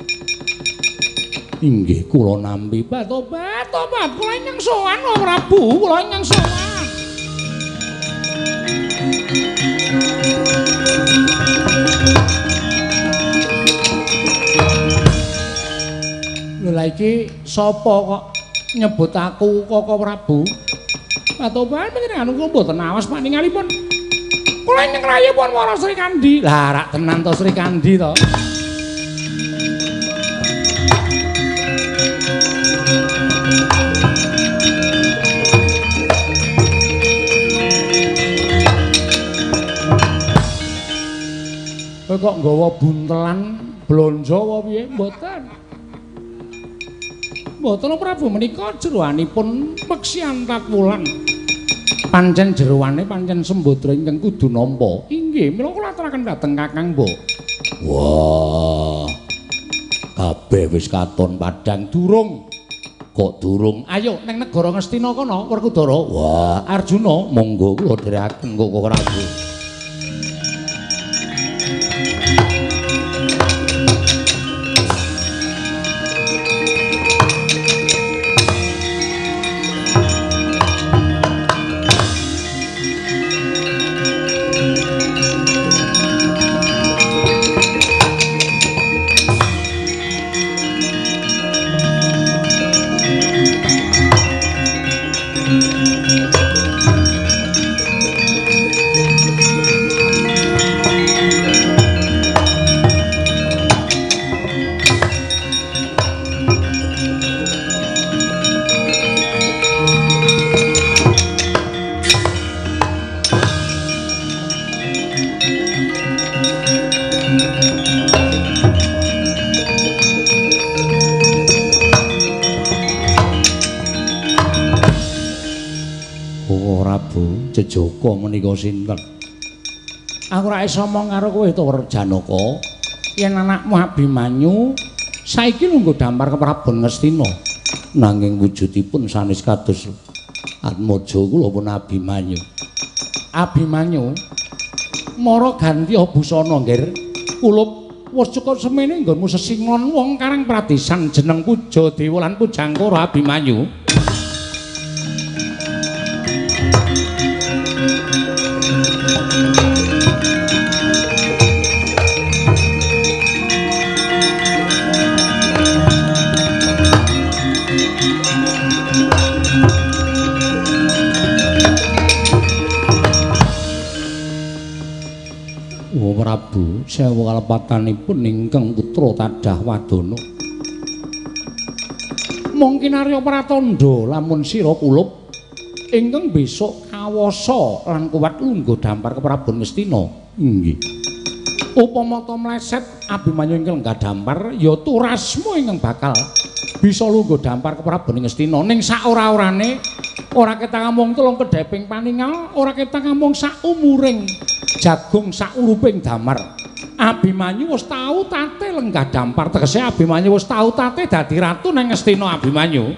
S1: Inggih kula nampi bat-obat, obat kula ingkang sowan Prabu, kula ingkang sowan. Lha lha iki sapa kok nyebut aku Koko Prabu? Bat-obat panjenengan kula mboten awas paningalipun. Kula ing rayipun para Sri Kandi. Lah rak tenan to Sri Kandi to. Kowe kok nggawa buntelan blonjo apa piye? Mboten. Mboten Prabu menika jeroanipun peksi antat wulan. Pancen jeroane pancen Sembadra ingkang kudu nampa. Inggih, mila kula aturaken dhateng Kakang Mbok. Wah. Kabeh wis katon padhang durung Kok durung? Ayo ning negara Ngastina kono, Werkudara. Wah, Arjuna, monggo kula dherekaken Koko Prabu. Joko menika sinten? Aku ora iso omong karo kowe to Janaka. Yen anakmu Abimanyu saiki lungguh dampar keprabon Ngastina. Nanging wujudipun sanes kados Atmaja kula pun Abimanyu. Abimanyu mara ganti busana nggir. Kulup wis cukup semene nggonmu sesingon wong Karang Pradesan jeneng Puja Dewa lan Pujangkara Abimanyu. Prabu sewu kalepatanipun ingkang putra Tadah Wadana. Mungkin Arya Pratandha lamun sira kulup ingkang besok kawasa lan kuwat lungguh dampar keprabon Ngastina. Nggih. Upama ta mleset Abimanyu ingkang dampar ya turasmu ingkang bakal bisa lungguh dampar keprabon Ngastina. Ning sak ora-orane ora ketang mung tulung kedheping paningal, ora ketang mung sak umuring jagung sak uruping damar. Abimanyu wis tau tate lenggah dampar, tegese Abimanyu wis tau tate dadi ratu nang Ngastina Abimanyu.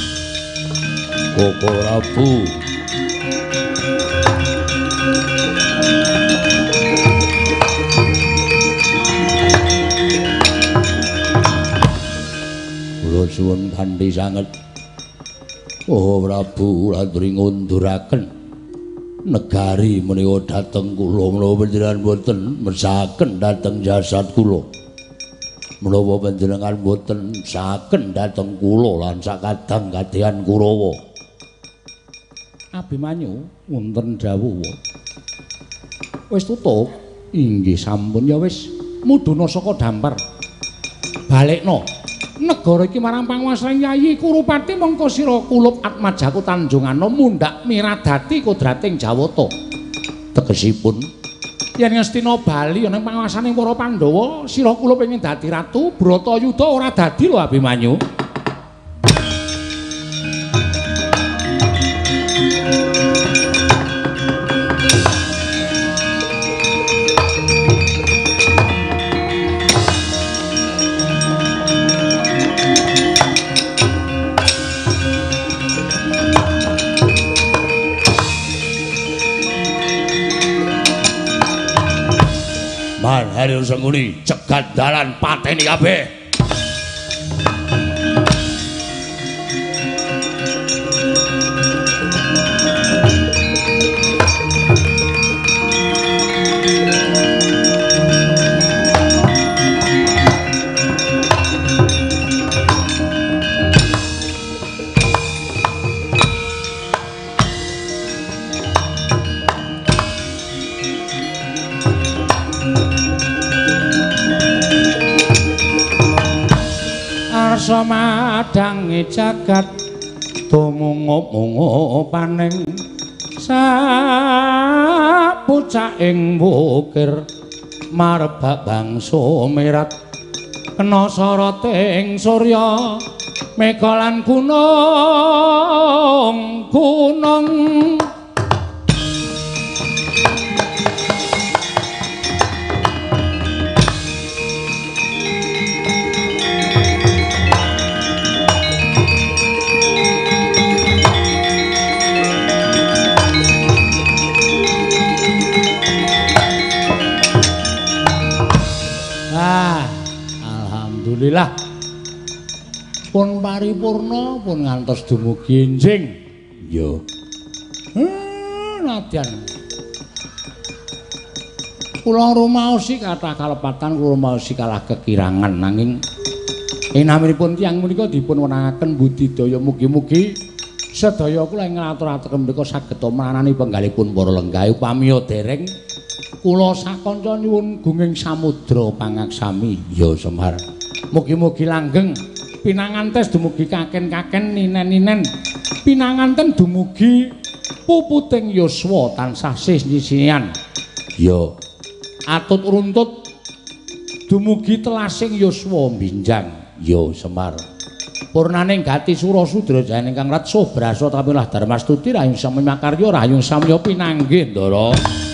S1: Koko Prabu. Kula suwun kanthi sanget. Oh Prabu aturi ngunduraken negari menika dhateng kula menawa panjenengan boten mesaken dhateng jasad kula. Menawa panjenengan boten saken dhateng kula lan sakadang kadhehan Kurawa. Abimanyu wonten dawuh. Wis tutup? Inggih sampun ya wis mudhuna saka dampar. Balekna negara iki marang panguwasaning Yayi Kurupati mongko sira kulup Atmajaku Tanjungana mundhak miradati kodrating Jawata. Tegesipun yen Ngastina bali ana panguwasaning para Pandhawa, sira kulup ingin dadi ratu, Bratayuda ora dadi lho Abimanyu. Haryo Sengkuni cegat dalan pateni kabeh. Madangi jagat tumungup-mungup paning sapucaking wukir marebak bangsa mirat kena soroting surya mega lan gunung-gunung. alhamdulillah pun paripurna pun ngantos dumugi enjing. Yo. Hmm, nadyan. Kula rumaosi kathah kalepatan kula rumaosi kalah kekirangan nanging enaminipun tiyang menika dipun wenangaken budidaya mugi-mugi sedaya kula ing ngatur-aturaken menika saged manani penggalipun para lenggah upami dereng kula sakanca nyuwun gunging samudra pangaksami ya Semar. Mugi-mugi langgeng pinangantes dumugi kaken-kaken ninen-ninen pinanganten dumugi puputing yuswa tansah sisisian ya atut runtut dumugi telasing yuswa binjang ya Semar. Purnaning gati sura sudra jayan ingkang rat sobrasa tapilah dharmastuti rahing sami makarya rahing samya pinanggih ndara.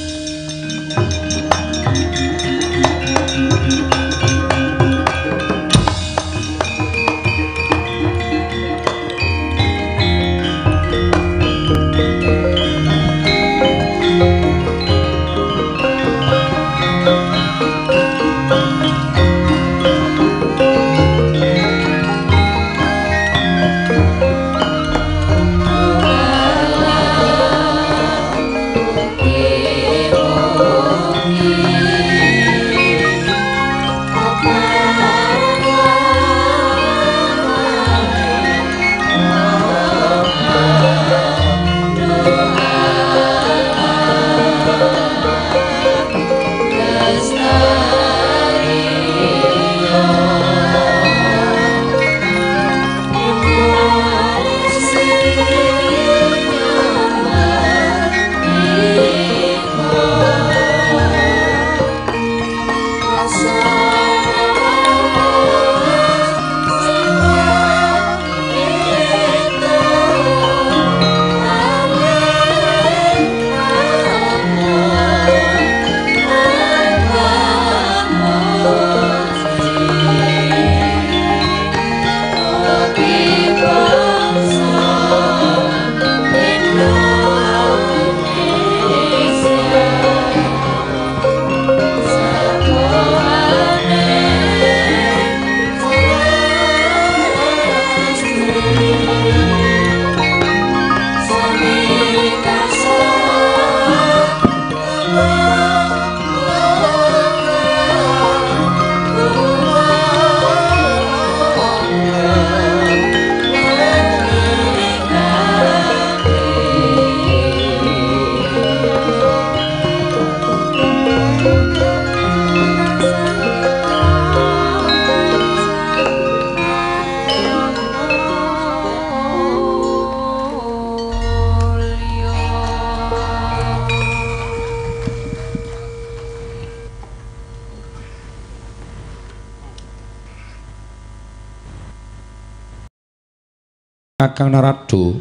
S1: Kakang Narada,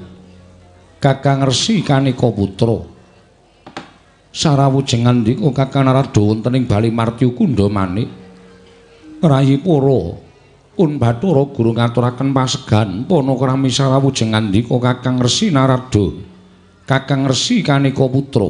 S1: Kakang Resi Kanika Putra. Sarawujeng ngandika Kakang Narada wonten ing Bali Martya Kunda Manik. Rayi para pun Bathara Guru ngaturaken pasegan panakrami sarawujeng ngandika Kakang Resi Narada, Kakang Resi Kanika Putra.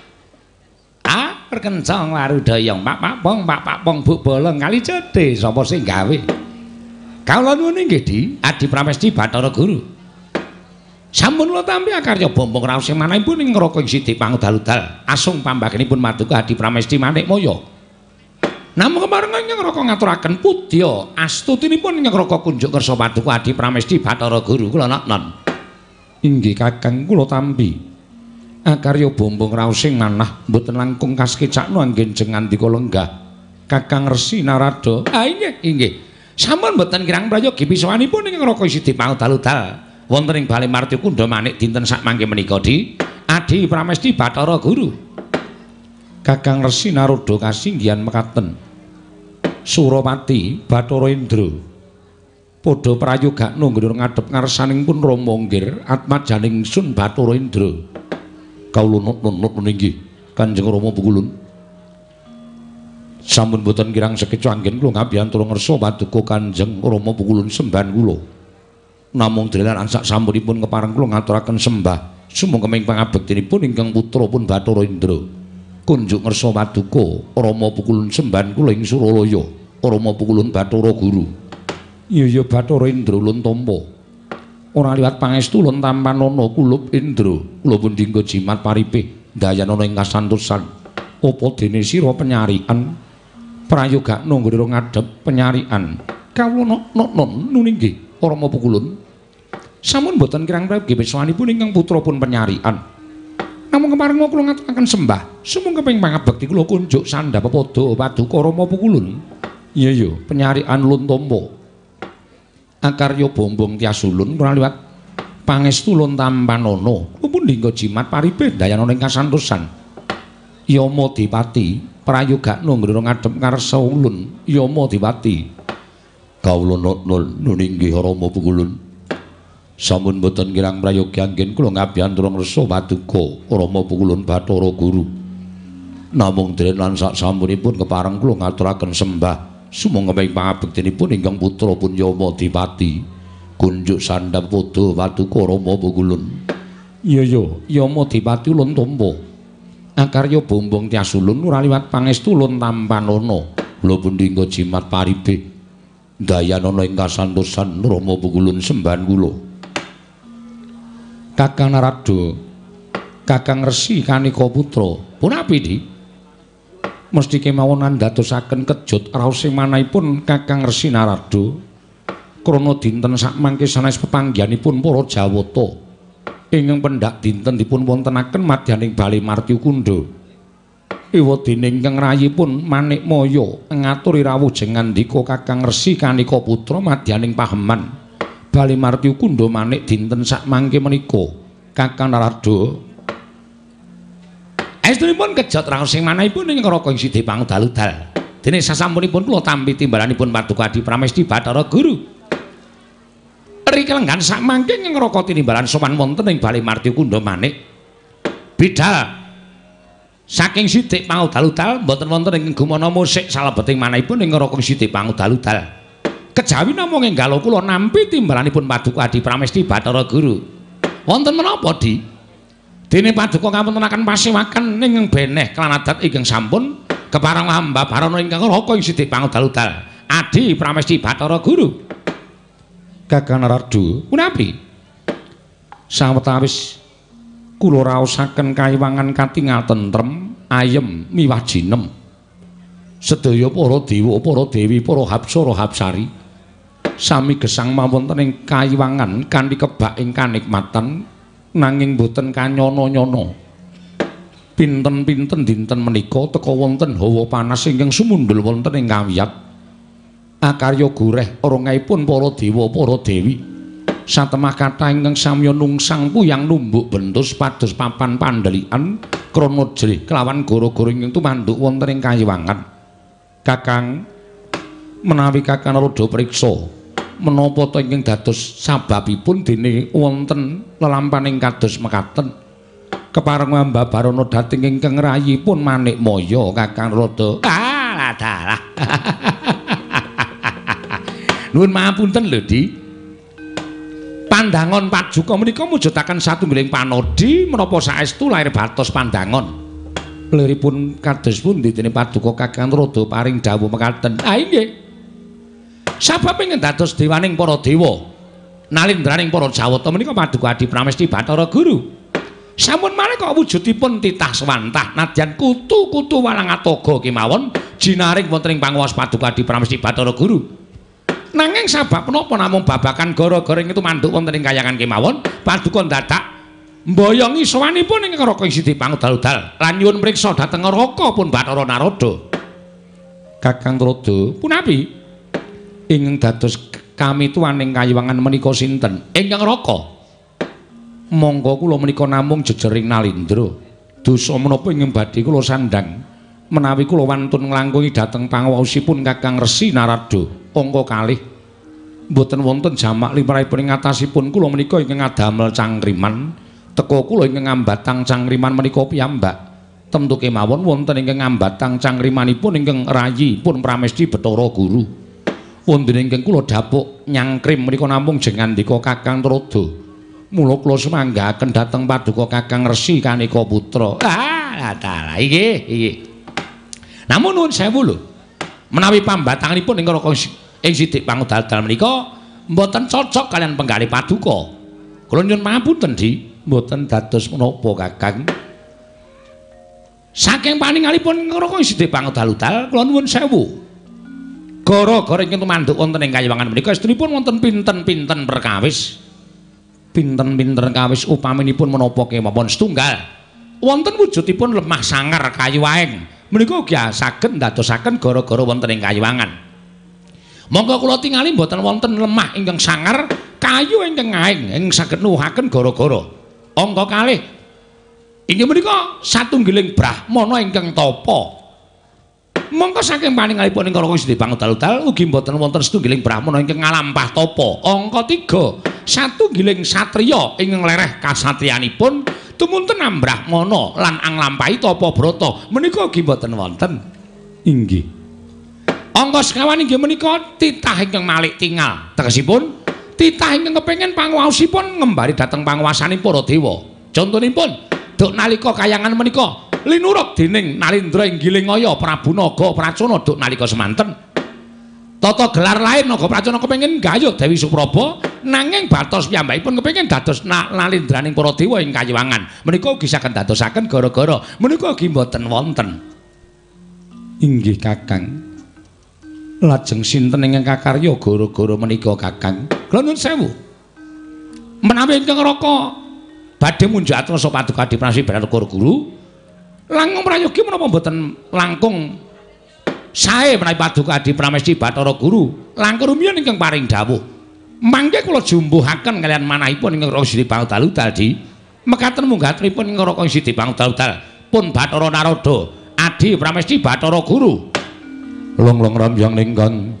S1: Ah, perkencang warudaya Pak Pak Pong, Pak Pak Pong Bu Bolong kali cedhe sapa sing gawe? Kawula nuwun inggih Di, Adi Pramesti Bathara Guru. Sampun kula tampi akarya bombong raos manahipun ing ngraka ing Sidi Pangudal-udal. Asung pambagenipun maduka Adi Pramesti Manik Maya. Namung keparengan ing ngraka ngaturaken pudya astutinipun ing ngraka kunjuk kersa paduka Adi Pramesti Bathara Guru kula non. Inggih Kakang kula tampi akarya bombong raos manah mboten langkung kaskecakno anggenjeng ngandika lenggah Kakang Resi Narada. Ah inggih inggih. Sampun mboten kirang prayogi pisawanipun ing ngraka Sidi Pangudal-udal. Wonten ing Bali Martya Kunda Manik dinten sak mangke menika Di Adi Pramesti Bathara Guru. Kakang Resi Narada kasinggihan mekaten. Suropati Bathara Indra padha prayogakna nggone ngadhep ngarsanipun Rama nggir atmajaning Sun Bathara Indra. Kawula nut-nut inggih Kanjeng Rama Pukulun. Sampun boten kirang sekeca anggen kula ngabiyantura ngersa paduka Kanjeng Rama Pukulun sembahan kula. Namung delengan sak sampunipun kepareng kula ngaturaken sembah sumangga ing pangabektinipun ingkang putra pun Bathara Indra. Kunjuk ngersa paduka Rama Pukulun sembahan kula ing Suralaya, Rama Pukulun Bathara Guru. Iya ya Bathara Indra Ulun Tampa. Ora liwat pangestu Ulun Tampanana kulub Indra, kula pun dinggo jimat paripe dayanana ing kasantosan. Apa dene sira penyarian prayoga nggone ngadhep penyarian. Kawula non nuninggih Rama Pukulun. Sampun boten kirang-kirang geswanipun ingkang putra pun penyarian. Namung kemarin kula ngaturaken sembah, sumangga ping pangabekti kula kunjuk sandhap padha paduka Rama Pukulun. Iya ya, penyarian Ulun Tampa. Akarya bombong tiasulun ora liwat pangestu Ulun Tampanana. Kula pun dinggo jimat paripe dayanana ing kasantosan. Yama Dipati prayoga nggone ngadhep karsa ulun. Yama Dipati. Kawula nuninggih Rama Pukulun. Sampun boten kirang prayoga anggen kula ngabiyantura ngresa paduka Rama Pukulun Bathara Guru. Namung dene lan sak sampunipun kepareng kula ngaturaken sembah sumangga ping pangabektinipun ingkang putra pun Yama Dipati kunjuk sandhap padha paduka Rama Pukulun. Iya ya, Yama Dipati Ulun Tampa. Akarya bombong tiasulun ora liwat pangestu Ulun Tampanana. Kula pun dinggo jimat paribe dayanana ing kasantosan Rama Pukulun sembahan kula. Kakang Narada, Kakang Resi Kanika Putra. Punapi di? Mesti kemawon andadosaken kejut raosing manahipun Kakang Resi Narada. Krana dinten sakmangke sanes pepanggihanipun para Jawata. Ingkang pendak dinten dipun wontenaken madyaning Bali Martyukunda. Ewadene ingkang rayipun Manikmaya ngaturi rawuh jengandika Kakang Resi Kanika Putra madyaning paheman Bali Martyukunda manik dinten sakmangke menika Kakang Narada. Estunipun kejot raosing manahipun ing Raka Sidhi Pangudal-udal. Dene sasampunipun kula tampi timbalanipun Paduka Adi Pramesti Bathara Guru. Riki lenggan sakmangke ing Raka tinimbalan sowan wonten ing Bali Martyukunda manik. Bidal saking Sidhi Pangudal-udal mboten wonten ing gumana musik salebeting manahipun ing Raka Sidhi Pangudal-udal. Kejawi namung enggal kula nampi timbalanipun Paduka Adi Pramesti Bathara Guru. Wonten menapa, Di? Dene paduka ngawontenaken pasewakan ing beneh kelan adat ingkang sampun kepareng hamba barana ingkang Raka ing Sidhi Pangudal-udal. Adi Pramesti Bathara Guru. Kakang Narada, punapi? Sawetawis kula raosaken kayiwangan katingal tentrem, ayem miwah jinem. Sedaya para dewa, para dewi, para hapsara hapsari sami gesang mawonten ing kayiwangan kanthi kebak ing kanikmatan nanging boten kanyana-nyana. Pinten-pinten dinten menika teka wonten hawa panas ingkang sumundul wonten ing kawiyat. Akarya goreh orangipun para dewa para dewi satemah kathah ingkang samya nungsang puyang numbuk bentus pados papan pandhelikan krana jrih kelawan gara-gara ingkang tumanduk wonten ing kayiwangan. Kakang menawi Kakang Narada priksa menapa ta ingkang dados sababipun dene wonten lelampaning kados mekaten kepareng mbah barana dating ingkang rayipun Manikmaya Kakang Narada. Ah dalah. Nuwun mapunten lho, Di. Pandangon Paduka menika mujudaken satunggiling panodi menapa saestu lair batos pandangon. Liripun kados pundi dene Paduka Kakang Narada paring dawuh mekaten. Ah inggih. Sabab ingkang dados dewaning para dewa nalindraning para Jawata menika Paduka Adi Pramesti Bathara Guru. Sampun manika wujudipun titah swantah nadyan kutu-kutu walang atoga kemawon jinaring wonten ing panguwas Paduka Adi Pramesti Bathara Guru. Nanging sabab menapa namung babakan gara-gara itu manduk wonten ing kayangan kemawon Paduka dadak mboyongi sowanipun ing Raka Sidhi Pangudal-udal lan nyuwun mriksa dhateng Raka pun Bathara Narada. Kakang Narada, punapi? Ingkang dados kami tuwaning kayiwangan menika sinten? Ingkang Raka. Monggo kula menika namung jejering Nalindra. Dosa menapa ingkang badhe kula sandhang menawi kula wantun nglangkungi dhateng panguwasipun Kakang Resi Narada. Angka kalih mboten wonten jamak limrahipun ing atasipun kula menika ingkang ngadamel cangkriman teka kula ingkang ngambatang cangkriman menika piyambak temtu kemawon wonten ingkang ngambatang cangkrimanipun ingkang rayi pun Pramesti Bathara Guru wonten ingkang kula dapuk nyangkrim menika namung jengandika Kakang Narada mula kula sumanggahaken dhateng Paduka Kakang Resi Kanika Putra. Ah dalah iki iki namun nuwun sewu lho menawi pambatanganipun ing Raka ing Sidik Pangudal menika mboten cocok kalian penggalih Paduka. Kula nyuwun pangapunten, Di, mboten dados menapa Kakang. Saking paningalipun ngroko Sidik Pangudal kula nuwun sewu. Gara-gara ingkang tumanduk wonten ing Kayiwangan menika estunipun wonten pinten-pinten perkawis. Pinten-pinten kawis upaminipun menapa kemawon setunggal. Wonten wujudipun lemah sangar kayu waeng. Menika ugi saged ndadosaken gara-gara wonten ing Kayiwangan. Monggo kula tingali mboten wonten lemah ingkang sangar kayu ingkang aeng ing saged nuwuhaken gara-gara. Angka kalih inggih menika satunggiling brahmana ingkang tapa. Mongko saking paningalipun ing Raka Sidik Pangudal ugi mboten wonten setunggiling brahmana ingkang ngalampah tapa. Angka tiga satunggiling satriya ingkang lereh kasatriyanipun tumunten ambrahmana lan anglampahi tapa brata menika ugi mboten wonten. Inggih. Angka sekawan inggih menika titah ingkang malih tingal. Tegesipun titah ingkang kepengin panguwasipun ngembari dhateng panguwasaning para dewa. Contonipun duk nalika kayangan menika linurut dening Nalindra Inggilingaya Prabu Naga Pracana duk nalika semanten. Tata gelar lain Naga Pracana kepengin gayuh Dewi Supraba nanging Bathara piyambakipun kepengin dados nalindraning para dewa ing Kayiwangan. Menika ugi saged dadosaken gara-gara menika ugi mboten wonten. Inggih Kakang. Lajeng sinten ingkang kakarya gara-gara menika Kakang? Kula nuwun sewu. Menawi ingkang Raka badhe munjuk atur sapa Paduka Adi Prasasti Bathara Guru langkung prayogi menapa mboten langkung sae menawi Paduka Adi Pramesti Bathara Guru langkung rumiyin ingkang paring dawuh. Mangke kula jumbuhaken kalian manahipun ingkang Raka Sidik Pangudal Di mekaten munggatenipun ingkang Raka Sidik Pangudal pun Bathara Narada Adi Pramesti Bathara Guru. Long-long rambyang ninggan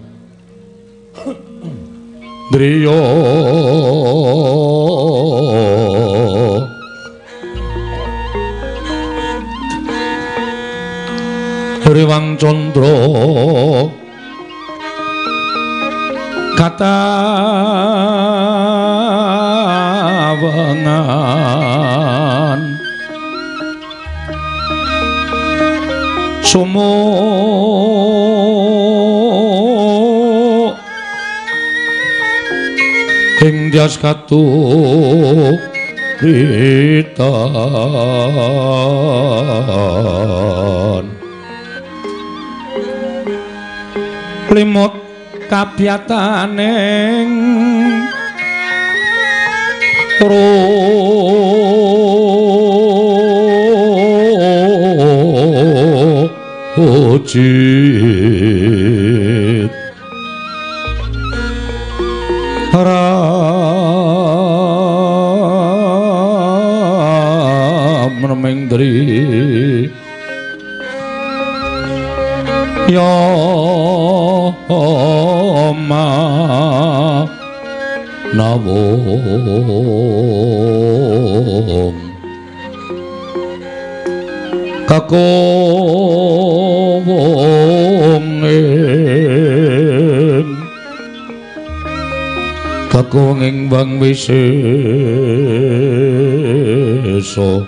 S1: driya Riwang Candra katawangan sumo ing jas katu ritan limut kabiyataning rojit ram mendri ya ma nawong kakowonging kakowonging bang wisesa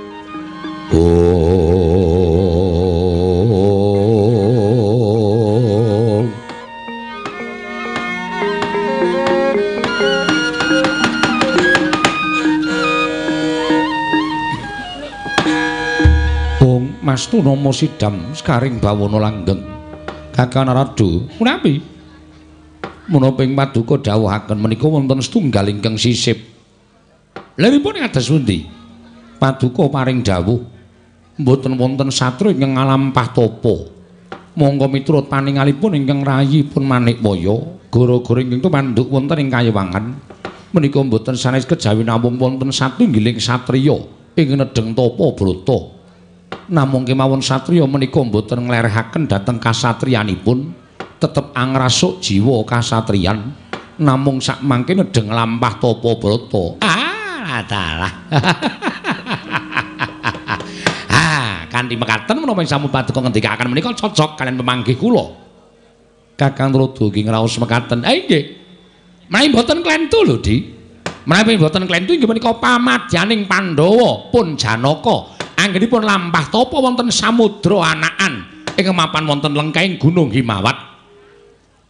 S1: Mastu Nomo Sidam sekaring bawana langgeng Kakang Narada menawi menapa ing Paduka dawuhaken menika wonten setunggal ingkang sisip lèripun kados pundi Paduka paring dawuh mboten wonten satru ingkang ngalampah tapa monggo miturut paningalipun ingkang rayi pun Manikmaya gara-gara ingkang tumanduk wonten ing Kayiwangan menika mboten sanes kejawi namung wonten satunggiling satriya ing nedeng tapa brata namung kemawon satriya menika mboten nglerehaken dhateng kasatriyanipun tetep angrasuk jiwa kasatriyan namung sak mangke nedeng lampah tapa brata ah dalah ah kanthi mekaten menapa sampun Paduka ngendikaken menika cocok kalian pemanggih kula Kakang Narada nggih ngraos mekaten ah nggih menawi mboten klentu lho Di menawi mboten klentu inggih menika pamadyaning Pandhawa pun Janaka anggenipun lampah tapa wonten samudra anakan ing mapan wonten lengkahing Gunung Himawat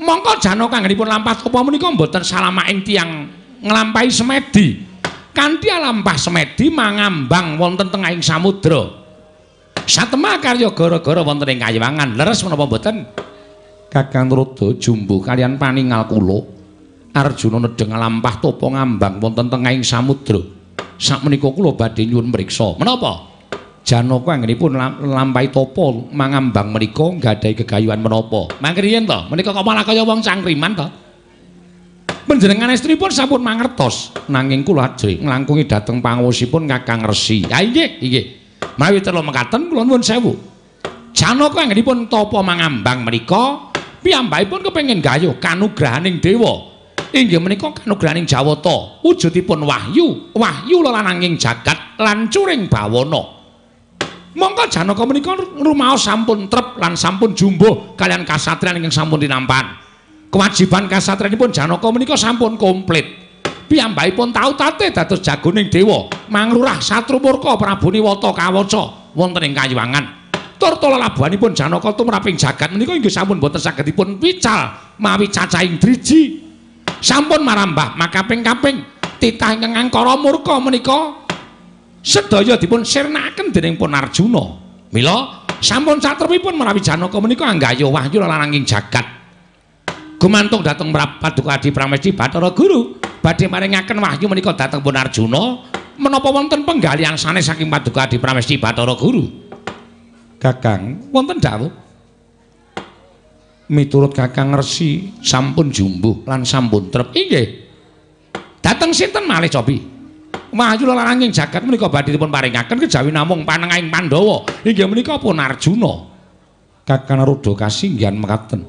S1: Mongko Janaka anggenipun lampah tapa menika mboten salamaing tiyang nglampahi semedi. Kanthi lampah semedi mangambang wonten tengahing samudra. Satemah karya gara-gara wonten ing Kayiwangan. Leres menapa mboten? Kakang Rada jumbo kalian paningal kula. Arjuna nedeng lampah tapa ngambang wonten tengahing samudra. Sakmenika kula badhe nyuwun mriksa. Menapa? Janaka anggenipun lampahi tapa mangambang menika nggadahi gegayuhan menapa? Mangke riyen to, menika kok malah kaya wong cangkriman to? Panjenengan estrinipun sampun mangertos, nanging kula ajeng nglangkungi dhateng pangawosipun Kakang Resi. Ha inggih, inggih. Mawi telu mekaten kula nuwun sewu. Janaka anggenipun tapa mangambang menika piyambakipun kepengin gayuh kanugrahaning dewa. Inggih menika kanugrahaning Jawata, wujudipun wahyu, wahyu lananging jagat lan curing bawana. Monggo Janaka menika rumaos sampun trep lan sampun jumbuh kalian kasatriyan ingkang sampun tinampan. Kewajiban kasatriyanipun Janaka menika sampun komplit. Piyambakipun tau tatih dados jagoning dewa, manglurah satru murka Prabu Niwata kawaca wonten ing Kayiwangan. Tur tala labuhanipun Janaka tumraping jagat menika inggih sampun boten saged dipun pical mawi cacahing driji. Sampun marambah makaping-kaping titah ingkang angkara murka menika sedaya dipun sirnakaken dening pun Arjuna. Mila sampun satrepipun menawi Janaka menika anggayuh wahyu lananging jagat. Gumantung dhateng Paduka Adi Pramesti Bathara Guru badhe maringaken wahyu menika dhateng pun Arjuna menapa wonten penggalian sanes saking Paduka Adi Pramesti Bathara Guru. Kakang, wonten dawuh. Miturut Kakang Resi sampun jumbuh lan sampun trep. Inggih. Dhateng sinten malih cobi? Wahyu lananging jagat menika badhe dipun paringaken kejawi namung panengahing Pandhawa. Inggih menika pun Arjuna. Kakang Rada kasinggihan mekaten.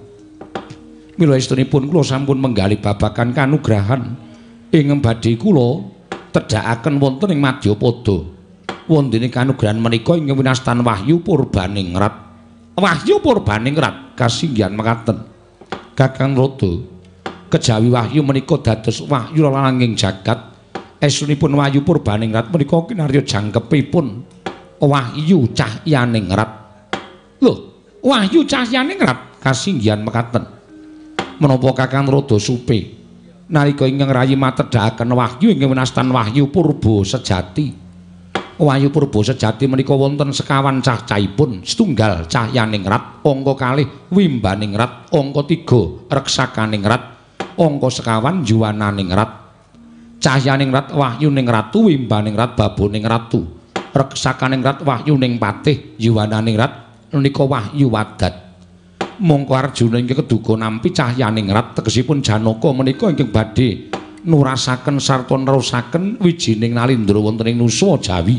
S1: Mila estunipun kula sampun menggali babagan kanugrahan ing badhe kula tedhakaken wonten ing Madyapada. Wondene kanugrahan menika ing winastan wahyu Purbaningrat. Wahyu Purbaningrat kasinggihan mekaten. Kakang Rada kejawi wahyu menika dados wahyu lananging jagat. Estunipun wahyu Purbaningrat menika kinarya jangkepipun wahyu Cahyaningrat. Lho, wahyu Cahyaningrat kasinggihan mekaten. Menapa Kakang Rada supe nalika ingkang rayi matedhakaken wahyu ing winastan wahyu purba sejati. Wahyu purba sejati menika wonten sekawan cahcahipun, setunggal Cahyaningrat, angka kalih Wimbaningrat, angka tiga Reksakaningrat, angka sekawan Juwananingrat. Cahyaningrat wahyuning ratu, Wimbaningrat baboning ratu, Reksakaningrat wahyuning patih, Juwananingrat menika wahyu wadat. Mongko Arjuna inggih keduga nampi Cahyaningrat tegesipun Janaka menika ingkang badhe nurasaken sarta nerusaken wijining nalindra wonten ing Nuswa Jawi.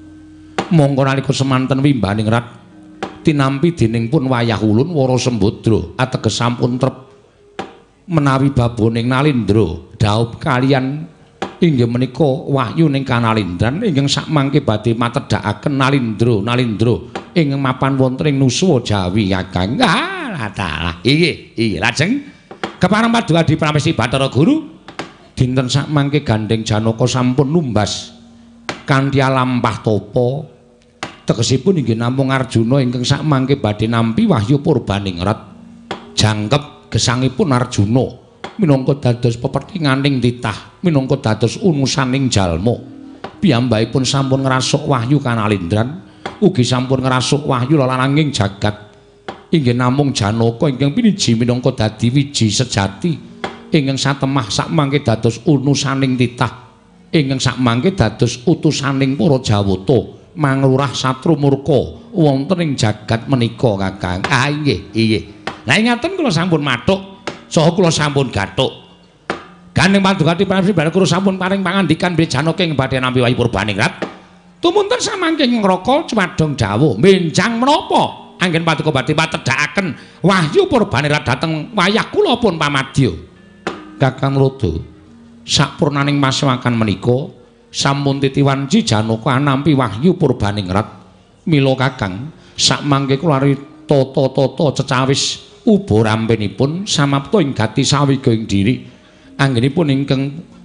S1: Mongko nalika semanten Wimbaningrat tinampi dening pun wayah ulun Wara Sembadra ateges sampun trep menawi baboning nalindra dhaup kaliyan inggih menika wahyu ning kanalindran ingkang sakmangke badhe matedhakaken nalindra nalindra ing mapan wonten ing Nuswa Jawi Kakang. Ah, talah. Iki, iki lajeng kepareng Paduka Adi Pramesti Bathara Guru dinten sakmangke gandeng Janaka sampun numbas kanthi lampah tapa. Tegesipun inggih namung Arjuna ingkang sakmangke badhe nampi wahyu Purbaningrat. Jangkep gesangipun Arjuna minangka dados pepethinganing titah, minangka dados unusaning jalma. Piyambakipun sampun ngrasuk wahyu kanalindran, ugi sampun ngrasuk wahyu lananging jagat. Inggih namung Janaka ingkang piniji minangka dadi wiji sejati ingkang satemah sakmangke dados unusaning titah, ingkang sakmangke dados utusaning para Jawata manglurah satru murka wonten ing jagat menika Kakang. Ah inggih, inggih. Lah ngaten kula sampun mathuk saha kula sampun gathuk. Gandeng Paduka Adi Pramesti Bathara Guru sampun paring pangandikan bilih Janaka ing badhe nampi wahyu Purbaningrat. Tumunten samangke ngraka cumadong dawuh, "Menjang menapa?" Anggen Paduka badhe matedhakaken wahyu Purbaningrat dhateng wayah kula pun pamadya. Kakang Rada sapurnaning masawakan menika sampun titiwanci Janaka nampi wahyu Purbaningrat. Mila Kakang sakmangke kula tata-tata cecawis uba rampenipun samapta ing gati sawiga ing diri. Anggenipun ingkang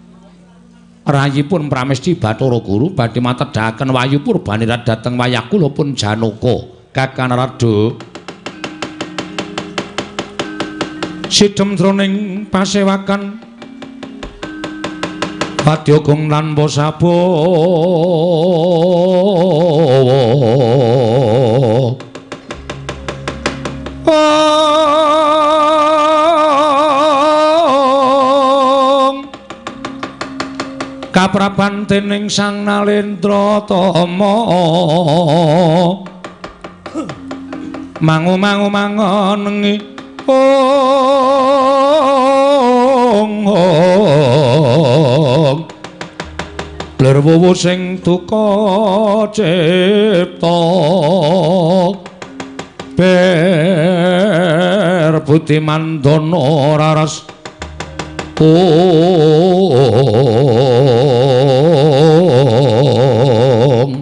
S1: rayipun Pramesti Bathara Guru badhe matedhakaken wahyu Purbaningrat dhateng wayah kula pun Janaka. Kakang Rada sidhem jroning pasewakan Padyagung tanpa sabawa kapraban dening Sang Nalendra Tama mangu-mangu mangonengi ong ong lir wuwu sing duka cipta ber budi mandana raras ong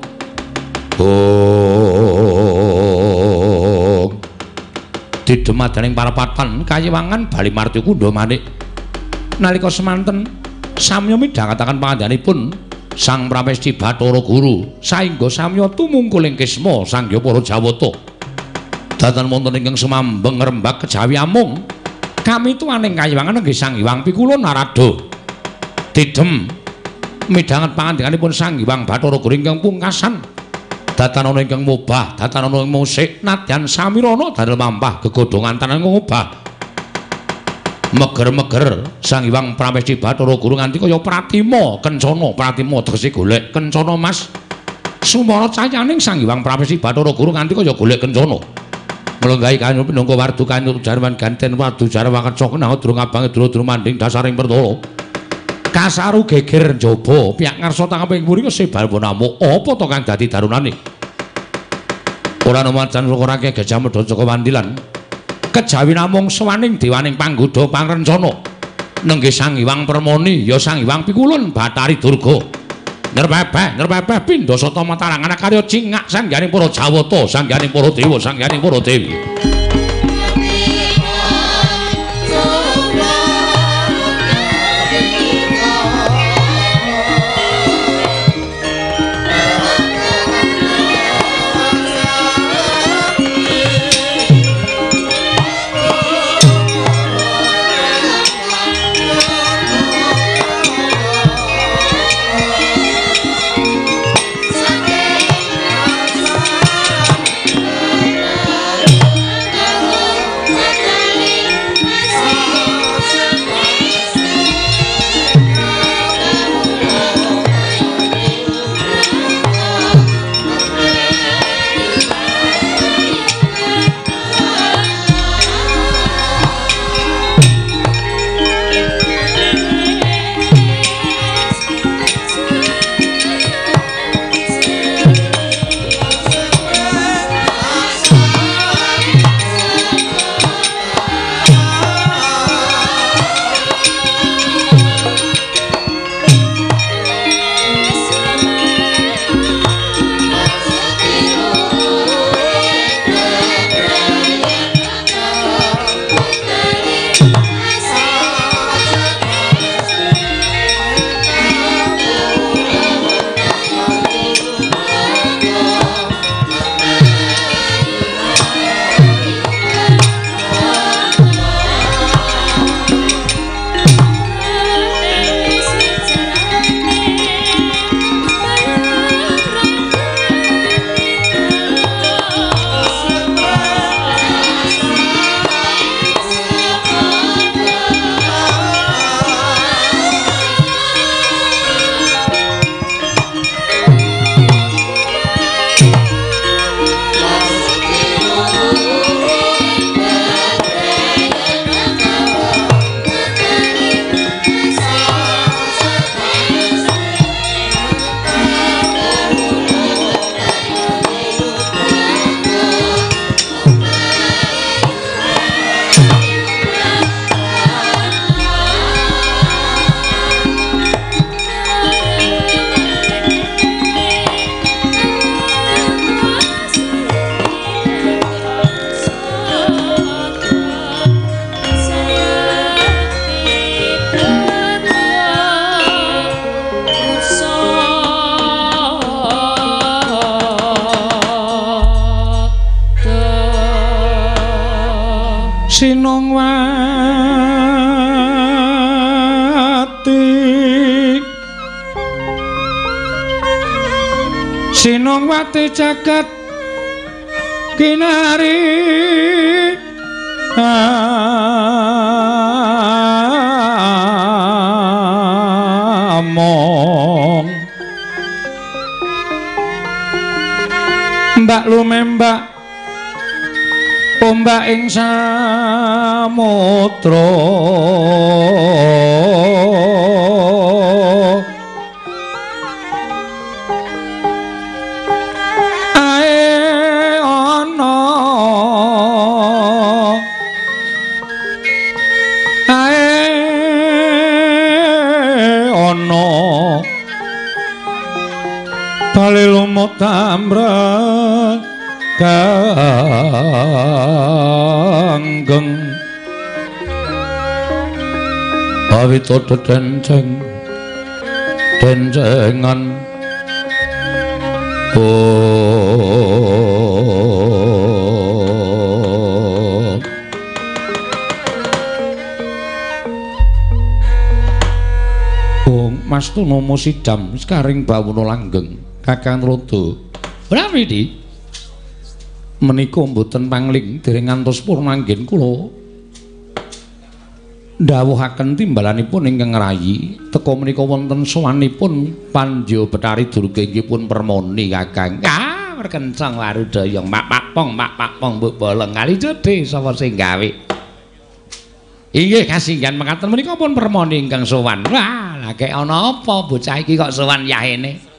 S1: ong didemadaning parapatan kayiwangan bali marti kundha manik nalika semanten samya midhangetaken pangandhanipun Sang Pramesti Bathara Guru saengga samya tumungkuling kisma sangya para Jawata datan wonten ingkang sumambeng ngrembak kejawi amung kami tuaning kayiwangan nggih Sang Hyang Pikula Narada didhem midhanget pangandhanipun Sang Hyang Bathara Guru ingkang pungkasan datan ana ingkang mubah datan ana ing musik nadyan samirana damel mampah gegodhongan tanan ngobah meger-meger Sang Hyang Pramesti Bathara Guru nganti kaya pratima kencana pratima tegese golek kencana Mas sumara cayaning Sang Hyang Pramesti Bathara Guru nganti kaya golek kencana melenggahi kanyu pinangka wardu kanyu jarwan ganten wadu jarwa kaca kenah durung abange duru-duru manding dasaring pertala kasaru geger njaba piyak ngarsa tangaping muri kesebal namu apa to kang dadi darunane ora namacan sukurake gajah medha saka wandilan kejawi namung sawaning dewaning panggoda pangrencana nenggih Sang Hyang Permoni ya Sang Hyang Pikulun Bathari Durga nyerbebeh nyerbebeh pindha sata matarangan karya cingak sangganing para Jawata sangganing para dewa sangganing para dewi Sinongwati Sinongwati jagat kinari among mbak lumembak ombak ing samudra ae ana ae ana bali lumut tambrang kanggeng awit denceng dencengan oh Bung Mas Tunomo Sidam sekaring bawuna langgeng Kakang Rodo Bramidi menika mboten pangling dereng ngantos purnanggen kula ndhawuhaken timbalanipun ingkang rayi teka menika wonten sowanipun Pandya Betari Durga inggih pun permoni Kakang ah perkencang warudaya mak papong mak papong mbok boleng kali cedhe sapa sing gawe inggih kasinggihan mekaten menika pun permoni ingkang sowan wah lha kek ana apa bocah iki kok sowan yahene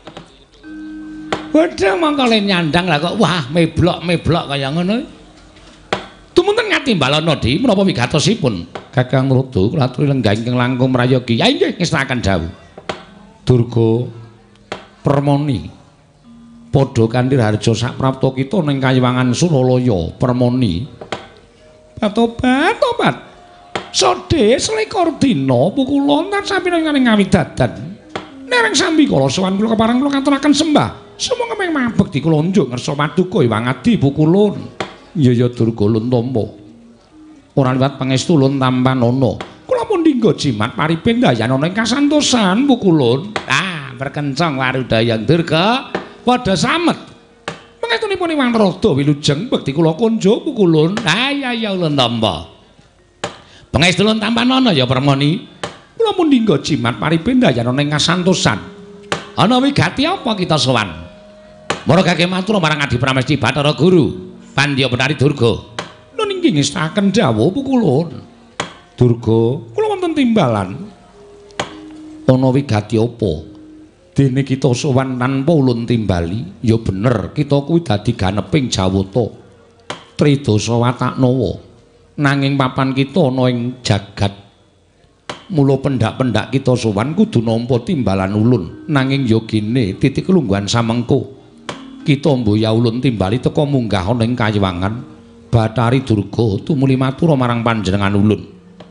S1: Wedang mangko le nyandang lah kok wah meblok-meblok kaya ngono. Tumunten ngatimbalana Di menapa wigatosipun? Kakang Rodo kula aturi lenggah ingkang langkung mrayogi. Ya inggih ngestakaken dawuh. Durga permoni padha kanthi harja sak prapta kita ning Kayiwangan Suralaya permoni. Patobat-tobat. Sode selikur dina pukulon tan sampeyan ngawi dadan. Nereng sambi kala sowan kula kepareng kula katuraken sembah. Semua kemeng mabek di kulonjok ngerso paduka Iwang Adi Bukulun. Iya ya Durga Luntombo. Ora liwat pangestu Lun Tampanono. Kula pun dinggo jimat paripin dayana ing kasantosan Bukulun. Ah, berkencang warudaya Durga padha samet. Pangestunipun Iwang Rada wilujeng bekti kula konjo Bukulun. Ah ya ya Luntombo. Pangestu Lun Tampanono ya permoni. Kula pun dinggo jimat paripin dayana ing kasantosan. Ana wigati apa kita sowan? Marga matur marang Adi Pramesti Bathara Guru Pandya Betari Durga. Nun inggih ngestaken dawuh Pukulun. Durga, kula wonten timbalan. Ana wigati apa? Dene kita sowan tanpa ulun timbali, ya bener kita kuwi dadi ganeping jawata. Tridasa Wataknawa. Nanging papan kita ana ing jagat. Mula pendak-pendak kita sowan kudu nampa timbalan ulun. Nanging ya gene titik lungguhan samengko. Kita mboya ulun timbali teka munggah ana ing Kayiwangan Bathari Durga tumuli matur marang panjenengan ulun.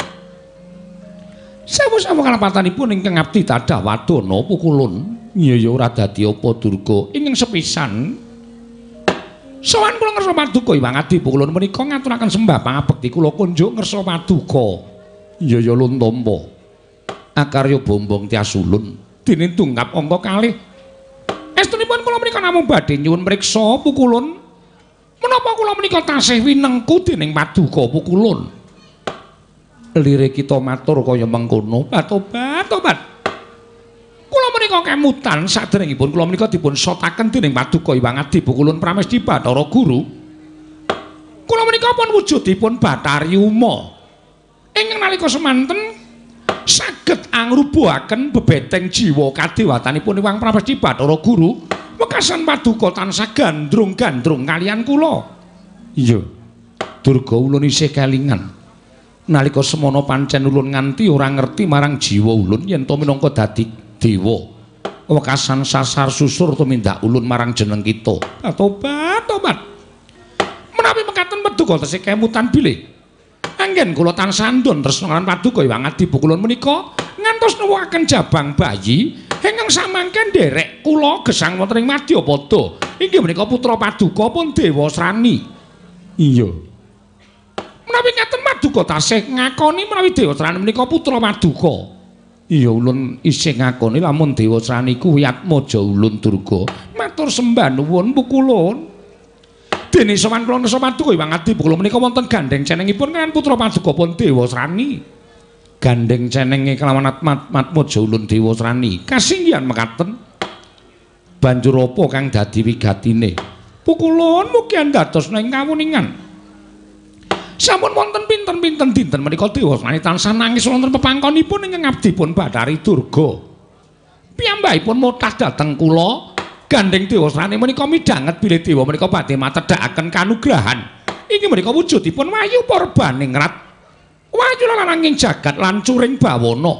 S1: Sewu-sewu kalepatanipun ingkang abdi tadah wadana Pukulun. Iya ya ora dadi apa Durga. Ingkang sepisan sowan kula ngersa paduka Iwang Adi Pukulun menika ngaturaken sembah pangabekti kula kunjuk ngersa paduka. Iya ya Luntombo. Akarya bombong tias ulun dene tunggap angka kalih. Estunipun kula menika namung badhe nyuwun mriksa Pukulun. Menapa kula menika tasih winengku dening paduka Pukulun? Lirik kita matur kaya mengkono, patobat, tobat. Kula menika kemutan saderengipun kula menika dipun sotaken dening paduka Iwang Adi Pukulun Pramesti Bathara Guru. Kula menika pun wujudipun Bathari Uma. Ing nalika semanten saged angrubuhaken bebeteng jiwa kadewatanipun Iwang Pramesti Bathara Guru. Wekasan paduka tansah gandrung-gandrung kaliyan kula. Iya. Durga ulun isih kelingan. Nalika semana pancen ulun nganti ora ngerti marang jiwa ulun yen to minangka dadi dewa. Wekasan sasar susur tumindak ulun marang jeneng kita. Tobat, tobat. Menawi mekaten paduka tesih kemutan bilih. Anggen kula tansah andon tresna lan paduka Iwang Adi Pukulun menika ngantos nuwuhaken jabang bayi ingkang samangken nderek kula gesang wonten ing Madyapada. Inggih menika putra paduka pun Dewa Srani. Iya. Menawi ngaten paduka Paduka tasih ngakoni menawi Dewa Srani menika putra Paduka. Iya ulun isih ngakoni lamun Dewa Srani kuwi Atmaja Ulun Durga. Matur sembah nuwun Pukulun. Dene sowan kula Nesa Paduka Hyang Adi kula menika wonten gandeng cenengipun kan putra Paduka pun Dewa Srani. Gandeng cenenge kelawan Atmaja Ulun Dewa Srani. Kasinggihan mekaten. Banjur apa kang dadi wigatine? Pukulun mugi dados ing kawuningan. Sampun wonten pinten-pinten dinten menika Dewa Srani tansah nangis wonten pepangkonipun ingkang abdipun Bathari Durga. Piyambakipun mutah dhateng kula, gandeng Dewa Srani menika midhanget bilih dewa menika badhe matedhakaken kanugrahan. Inggih menika wujudipun Wahyu Purbaningrat. Wahyu lananging jagat lan curing bawana.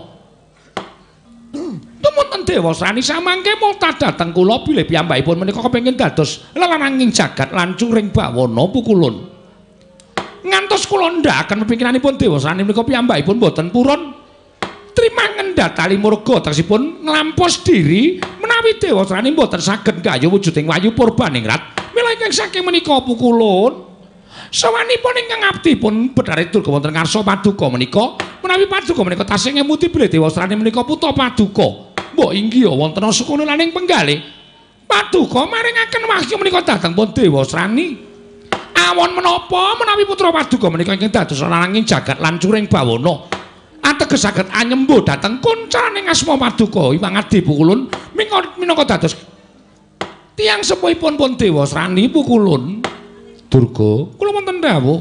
S1: Tumunten Dewa Srani samangke mutah dhateng kula bilih piyambakipun menika kepengin dados lananging jagat lan curing bawana Pukulun. Ngantos kula ndhakaken pepinginanipun Dewa Srani menika piyambakipun boten purun trimangen datali murga tegesipun nglampos diri menawi Dewa Srani boten saged gayuh wujuding Wahyu Purbaningrat mila ingkang saking menika Pukulun sawanipun ingkang abdipun Bathari Durga wonten ngarsa Paduka menika menawi Paduka menika tasih ngemuti bilih Dewa Srani menika putra Paduka mbok inggih wonten sukune laning penggalih Paduka maringaken wahyu menika dhateng pun Dewa Srani. Awon menapa menawi putra Paduka menika ingkang dados lananging jagat lan curing bawana ateges saged anyembuh dhateng kuncaning asma Paduka Hyang Adi Pukulun minangka dados tiyang sepuhipun pun Dewa Srani Pukulun. Durga kula wonten dawuh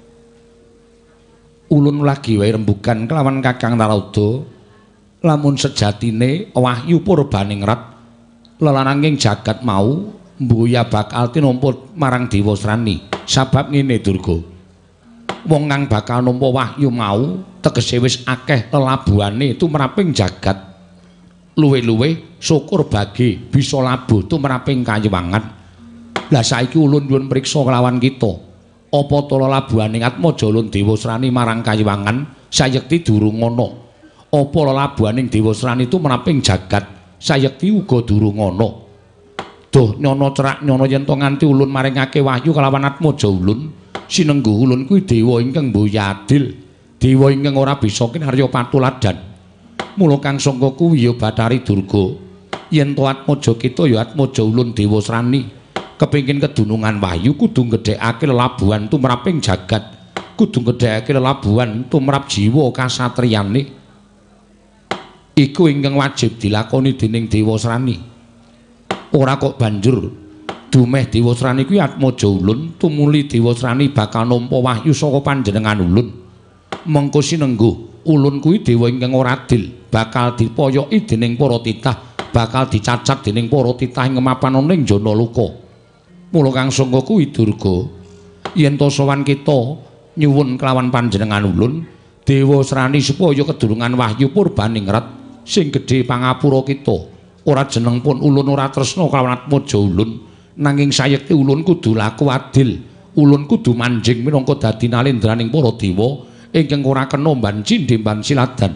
S1: ulun lagi wae rembugan kelawan Kakang Narada lamun sejatine Wahyu Purbaningrat lelananging jagat mau mbuya bakal tinumput marang Dewa Srani. Sabab ngene Durga. Wong kang bakal nampa wahyu mau tegese wis akeh lelabuhane tumraping jagat. Luwe-luwe syukur bagi bisa labuh tumraping kayuwangan. Lah saiki ulun nyuwun mriksa kelawan kita. Apa to lelabuhane Atmaja Ulun Dewa Srani marang kayuwangan sayekti durung ana. Apa lelabuhaning Dewa Srani tumraping jagat sayekti uga durung ana. Duh nyono cerak nyono yen to nganti ulun maringake wahyu kelawan Atmaja Ulun sinengguh ulun kuwi dewa ingkang mboya adil dewa ingkang ora bisa kinarya patuladan mula kang sangka kuwi ya Bathari Durga yen to Atmaja kita ya Atmaja Ulun Dewa Srani kepengin kedunungan wahyu kudu gedhekake lelabuhan tumraping jagat kudu gedhekake lelabuhan tumrap jiwa kasatriyane iku ingkang wajib dilakoni dening Dewa Srani. Ora kok banjur dumeh Dewa Srani kuwi Atmaja Ulun tumuli Dewa Srani bakal nampa wahyu saka panjenengan ulun. Mengko sinengguh ulun kuwi dewa ingkang ora adil, bakal dipoyoki dening para titah, bakal dicacat dening para titah ing ngemapan ning jana luka. Mula kang sangka kuwi Durga, yen to sowan kita nyuwun kelawan panjenengan ulun, Dewa Srani supaya kedurungan wahyu Purbaningrat sing gedhe pangapura kita. Ora jeneng pun ulun ora tresna kelawan Atmaja Ulun nanging sayekti ulun kudu laku adil ulun kudu manjing minangka dadi nalendraning para dewa ingkang ora kena mbanci ndemban siladan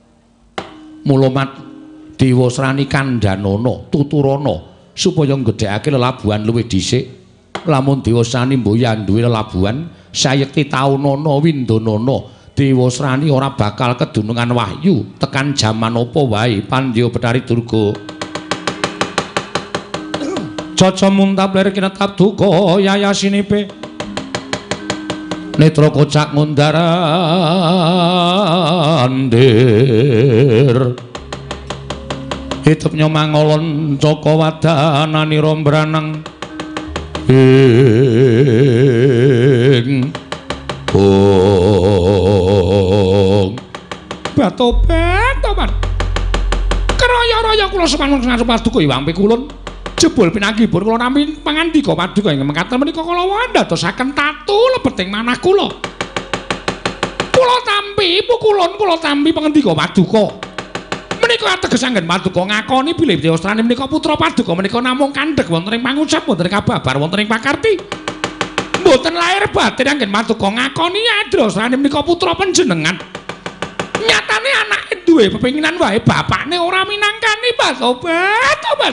S1: mula mat Dewa Srani kandhanana tuturana supaya nggedhekake lelabuhan luwih dhisik lamun Dewa Srani mboya duwe lelabuhan sayekti taunana windanana Dewa Srani ora bakal kedunungan wahyu tekan jaman apa wae Pandya Bathari Durga. Caca muntab ler kinetap duka yayasinipe. Netra kocak ngundarandir. Hitep nyomangolon caka wadanani rombranang. Ing Oh, batobat, tobat. Keraya-raya kula semanten ngarepa Paduka Hyang Pikulun. Jebul pinanggihipun kula nampi pangandika Paduka ing mekaten menika kala ndadosaken tatu lebeting manah kula. Kula tampi Pukulun, kula tampi pangandika Paduka. Menika ateges anggen Paduka ngakoni bilih Dewa Srani menika putra Paduka menika namung kandhek wonten ing pangucap wonten ing kababar wonten ing pakarti. Mboten lair batin anggen Paduka ngakoni Dewa Srani menika putra panjenengan. Nyatane anake duwe pepinginan wae bapakne ora minangkani Batobat, obat.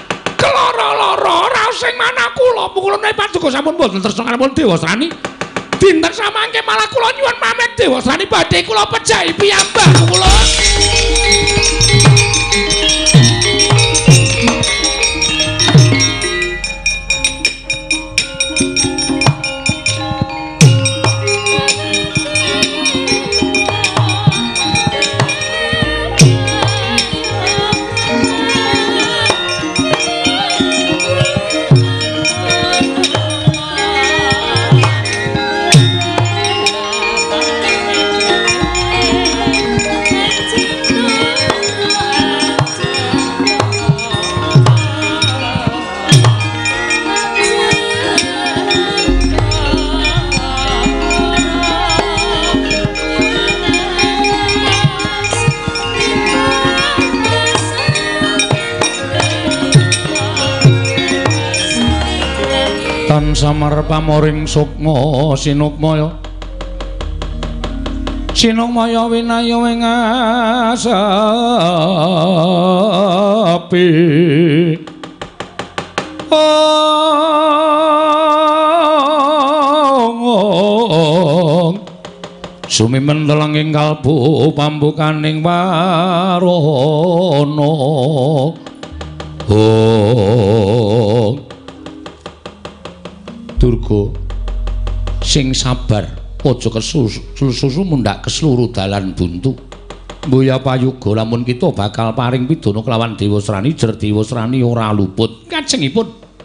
S1: Keloro-loro raos sing manah kula Pukulun Paduka sampun mboten tresna kaliyan Dewa Srani. dinten samangke malah kula nyuwun pamit Dewa Srani badhe kula pejahi piyambak kula. Samar pamoring sukma sinukmaya sinukmaya winaya ing asapi ong sumimen telenging kalbu pambukaning warana ong Durga sing sabar aja kesusu mundhak kesluru dalan buntu mboya payuga lamun kita bakal paring pidana kelawan Dewa Srani jer Dewa Srani ora luput kajengipun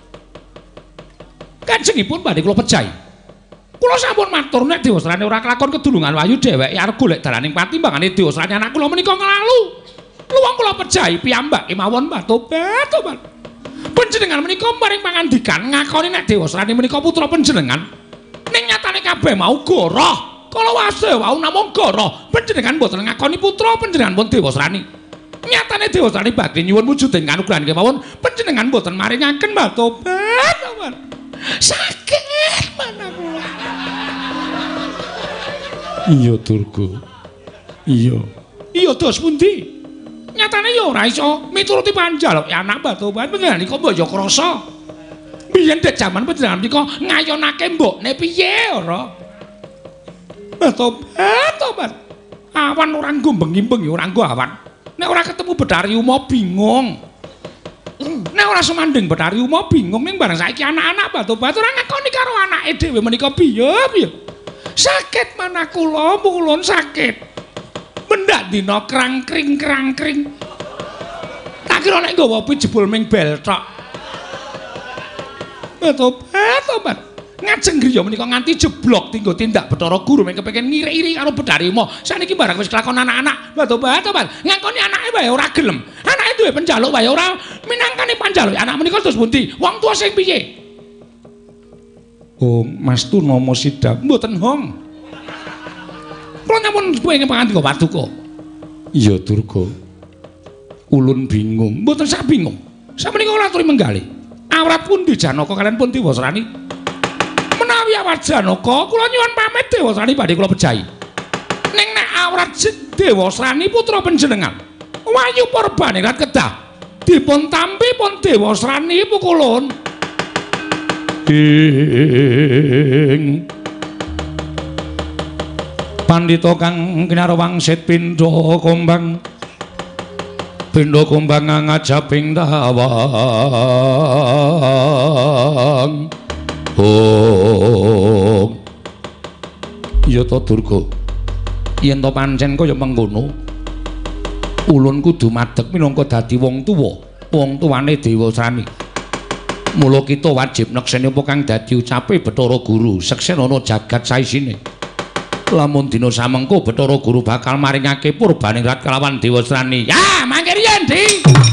S1: kajengipun badhe kula pejahi kula sampun matur nek Dewa Srani ora kelakon kedulungan wayu dheweke arep golek dalaning patimbangane Dewa Srani anak kula menika nglalu luwang kula pejahi piyambak kemawon tobat tobat panjenengan menika maring pangandikan ngakoni nek Dewa Srani menika putra panjenengan ning nyatane kabeh mau goroh kala wase wau namung goroh panjenengan mboten ngakoni putra panjenengan pun Dewa Srani nyatane Dewa Srani badhe nyuwun wujuding kanugrahan kemawon panjenengan mboten maringaken mbah tobat tobat sakit mana kula iya Durga iya iya dos pundi nyatane ya ora iso mituruti panjaluk anak batu ban panjenengan nika mbok ya krasa biyen dek jaman panjenengan nika ngayonake mbokne piye ora batu tobat awan ora nggo-bengi-bengi ora nggo awan nek ora ketemu Bedari Uma bingung nek ora sumanding Bedari Uma bingung ning bareng saiki anak-anak batu batu ora ngakoni karo anake dhewe menika piye piye sakit mana kula mulun sakit mendak dina krangkring krangkring tak kira nek nggawa api jebul ming bel tok tobat tobat ngajeng griya menika nganti jeblok tinggo tindak Bathara Guru mung kepengin ngiri-iri karo Bedari Uma saniki barang wis kelakon anak-anak tobat tobat ngakoni anake wae ora gelem anake duwe penjaluk wae ora minangkani panjaluk anak menika terus pundi wong tuwa sing piye oh Mas Tunama Sidap mboten hong kula nyampun kepengin pangandika Paduka. Iya Durga. Ulun bingung, mboten sak bingung. Samenika kula aturi menggalih. Awrat pundi Janaka kalian pun Dewa Srani? Menawi awrat Janaka, kula nyuwun pamit Dewa Srani badhe kula pejahi. Ning nek awrat Dewa Srani putra panjenengan, wayu Purbaningrat kedah dipun tampi pun Dewa Srani pukulun. Ing Pandita kang kinara wangsit pindha kumbang pindha kumbang ngajabing tawang oh ya ta Durga yen to pancen kaya mengkono ulun kudu madheg minangka dadi wong tuwa wong tuwane Dewa Srani mula kita wajib nekseni apa kang dadi ucape Bathara Guru seksenana jagat saisine lamun dina samengko Bathara Guru bakal maringake Purbaningrat kelawan Dewa Srani. Ya, mangke riyen, Di.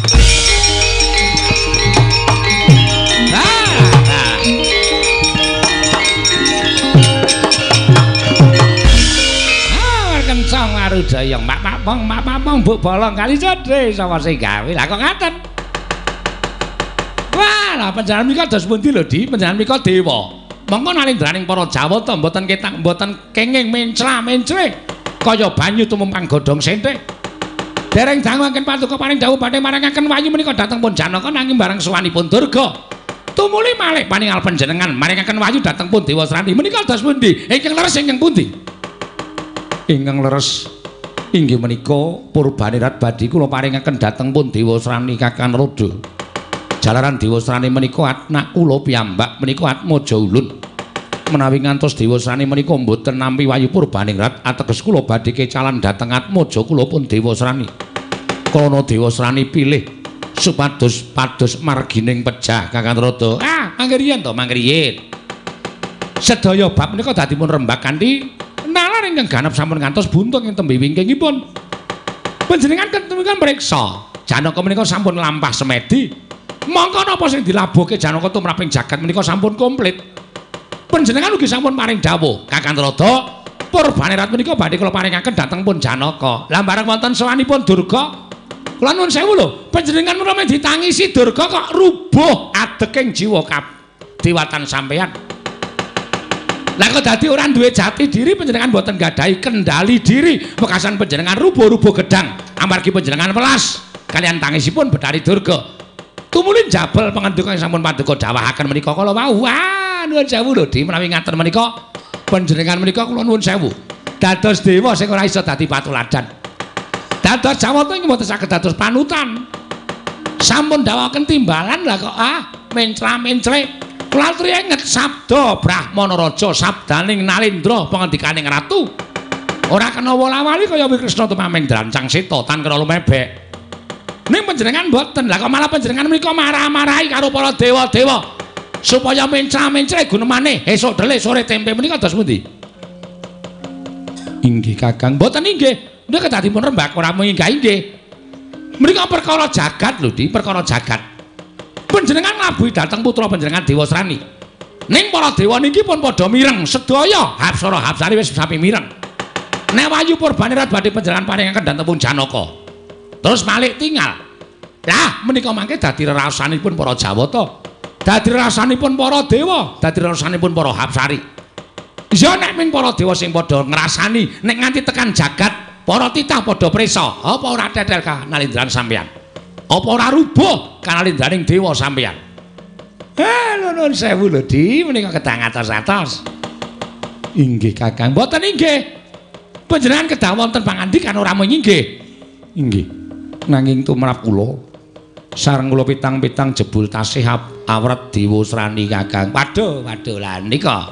S1: Ah, kencang arudayang mak-mak pong mak-mak pong mbok bolong kali cedhe sapa sing gawe. Lah kok ngaten? Wah, lah panjenengan mika dos pundi lho, Di? Panjenengan mika dewa. Mongko nalindraning para Jawa to mboten ketak mboten kenging mencla-mencre kaya banyu tumempang godhong senthik. Dereng dangu angken Paduka paring dawuh badhe marangaken wayu menika dhateng pun Janaka nanging bareng sowanipun Durga. Tumuli malih paningal panjenengan maringaken wayu dhateng pun Dewa Srani. Menika dados pundi? Ingkang leres ingkang pundi? Ingkang leres inggih menika Purbanirat badhe kula paringaken dhateng pun Dewa Srani Kakang Rada. Jalaran Dewa Srani menika anak kula piyambak menika Atmaja Ulun. Menawi ngantos Dewa Srani menika mboten nampi wayu Purbanirat ateges kula badhe kecalan dhateng Atmaja kula pun Dewa Srani. Krana Dewa Srani pilih supados pados margining pejah Kakang Rada. Ah, mangke riyen to, mangke riyen. Sedaya bab menika dadipun rembak kanthi nalar ingkang ganep sampun ngantos buntung ing tembe wingkingipun. Panjenengan ketemukan mreksa Janaka menika sampun lampah semedi. Mongko napa sing dilabuhke Janaka tumraping jagat menika sampun komplit. Panjenengan ugi sampun maring dawuh Kakang Rada, Purbanirat menika badhe kula paringaken dhateng pun Janaka. Lah bareng wonten sowanipun Durga, kula nuwun sewu lho, panjenengan menawa ditangisi Durga kok rubuh adeking jiwa kadewatan sampeyan. Lah kok dadi ora duwe jati diri panjenengan boten gadahi kendali diri, wekasan panjenengan rubuh-rubuh gedang amargi panjenengan welas kalian tangisipun Betari Durga. Tumulin jabel panganduka yang sampun paduka dawahaken menika kala wau. Wah, nuwun sewu lho, Di menawi ngaten menika panjenengan menika kula nuwun sewu. Dados dewa sing ora iso dadi patuladan. Dados Jawata inggih mboten saged dados panutan. Sampun dawaken timbalan lah kok ah mencra-mencre. Kula triyenget sabda Brahmana Raja sabdaning Nalendra pangandikaning ratu. Ora kena wola-wali kaya Wikresna tumameng drancang seta tan kena lumebek. Ning panjenengan mboten. Lah kok malah panjenengan menika marah-marahi karo para dewa-dewa supaya mencra-mencre gunemane esuk dhelek sore tempe menika dados pundi? Inggih Kakang, mboten inggih. Nek kedadipun rembak ora menginggih inggih. Menika perkara jagat lho, Di, perkara jagat. Panjenengan nglabuhi dhateng putra panjenengan Dewa Srani. Ning para dewa niki pun padha mireng, sedaya Hapsara Hapsari wis sapi mireng. Nek wayu Purbanirat badhe panjenengan paringaken dhateng pun Janaka. Terus malih tinggal. Lah menika mangke dadi rerasanipun para Jawata. Dadi rerasanipun para dewa, dadi rerasanipun para Hapsari. Ya nek ming para dewa sing padha ngrasani nek nganti tekan jagat para titah padha prisa, apa ora tetel kanalindran sampeyan? Apa ora rubuh kanalindraning dewa sampeyan? Eh, nuwun sewu lho, Di, menika kedang atos-atos. Inggih Kakang, mboten inggih. Panjenengan kedah wonten pangandikan ora mung inggih. Inggih. Nanging tumrap kula sareng kula pitang-pitang jebul tasih awrat Dewa Srani Kakang. Waduh, waduh lah nika.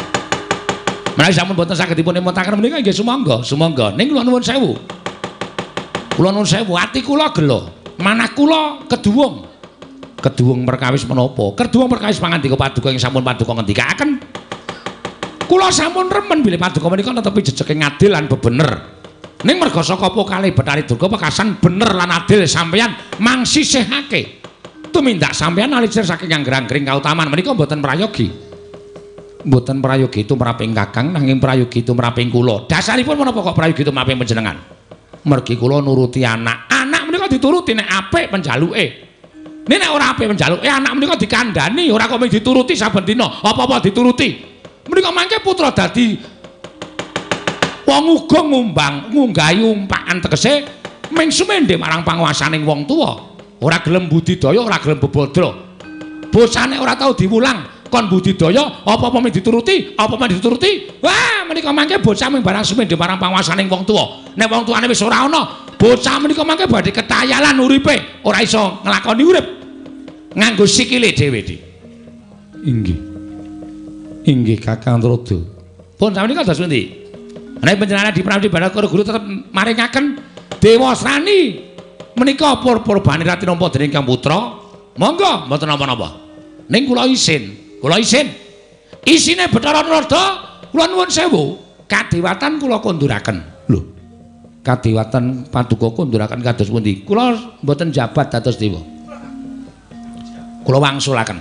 S1: Menawi sampun boten saged dipun emontaken menika nggih sumangga, sumangga. Ning kula nuwun sewu. Kula nuwun sewu, ati kula gelo, manah kula keduwung. Keduwung perkawis menapa? Keduwung perkawis pangandika paduka ing sampun paduka ngendikaken. Kula sampun remen bilih paduka menika netepi jejeke ngadil lan bebener. Ning merga saka apa kalih Betari Durga pekasan bener lan adil sampeyan mangsisihake. Tumindak sampeyan alisir saking anggrang-gring kautaman menika mboten prayogi. Mboten prayogi tumraping Kakang nanging prayogi tumraping kula. Dasaripun menapa kok prayogi tumraping panjenengan? Mergi kula nuruti anak. Anak menika dituruti nek apik penjaluke. Nek nek ora apik penjaluke anak menika dikandhani, ora kok mung dituruti saben dina, apa-apa dituruti. Menika mangke putra dadi wong uga ngumbang ngunggahi umpakan tegese ming sumendhe marang panguwasaning wong tuwa. Ora gelem budidaya, ora gelem bebodro. Bosane ora tau diwulang kon budidaya, apa-apa mung dituruti, apa-apa dituruti. Wah, menika mangke bocah ming barang sumendhe marang panguwasaning wong tuwa. Nek wong tuane wis ora ana, bocah menika mangke badhe ketayalan uripe, ora iso nglakoni urip nganggo sikile dhewe iki. Inggih. Inggih Kakang Rada. Pun samenika dados pundi? Nek panjenengan diprawi Bathara Guru tetep maringaken Dewa Srani menika Purbanirat nampa dening Kang Putra. Monggo mboten napa-napa. Ning kula isin, kula isin. Isine Bathara Rada kula nuwun sewu, kadewatan kula konduraken. Lho. Kadewatan paduka konduraken kados pundi? Kula mboten jabat dados dewa. Kula wangsulaken.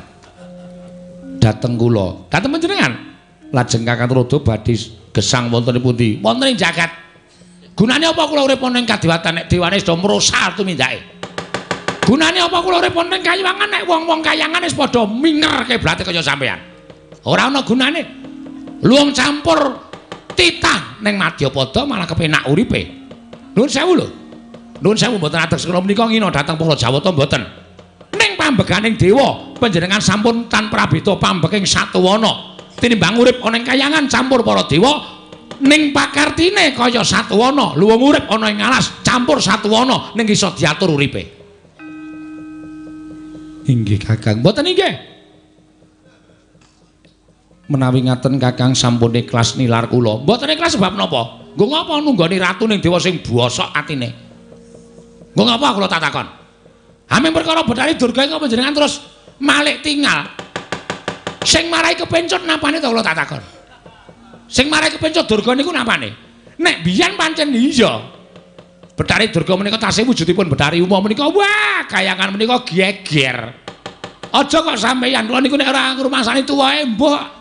S1: Dateng kula, dateng panjenengan. Lajeng Kakang Rada badhe gesang wonten ing pundi? Wonten ing jagat. Gunane apa kula urip ning kadewatan nek dewane sedaya mrosal tumindake? Gunane apa kula urip ning kayangan nek wong-wong kayangan wis padha minger keblate kaya sampean? Ora ana gunane. Luwung campur titah ning Madyapada malah kepenak uripe. Nuwun sewu lho. Nuwun sewu mboten ateges kula menika ngina dhateng para Jawata mboten. Ning pambeganing dewa panjenengan sampun tanpa beda pambeking satuwana tinimbang urip ana ing kayangan campur para dewa ning pakartine kaya satuwana lho wong urip ana ing alas campur satuwana ning iso diatur uripe. Inggih Kakang, mboten inggih. Menawi ngaten Kakang sampun ikhlas nilar kula. Mboten ikhlas sebab napa? Nggo ngapa nunggoni ratu ning dewa sing bosok atine? Nggo ngapa kula tak takon? Aming perkara Bathari Durga iki panjenengan terus malik tinggal. Sing marai kepencut napane to kula tak takon. Sing marai kepencut Durga niku napane? Nek biyen pancen iya. Bathari Durga menika tasih wujudipun Bathari Uma menika wah kayangan menika geger. Aja kok sampeyan kula niku nek ora ngrumasani tuwae mbok.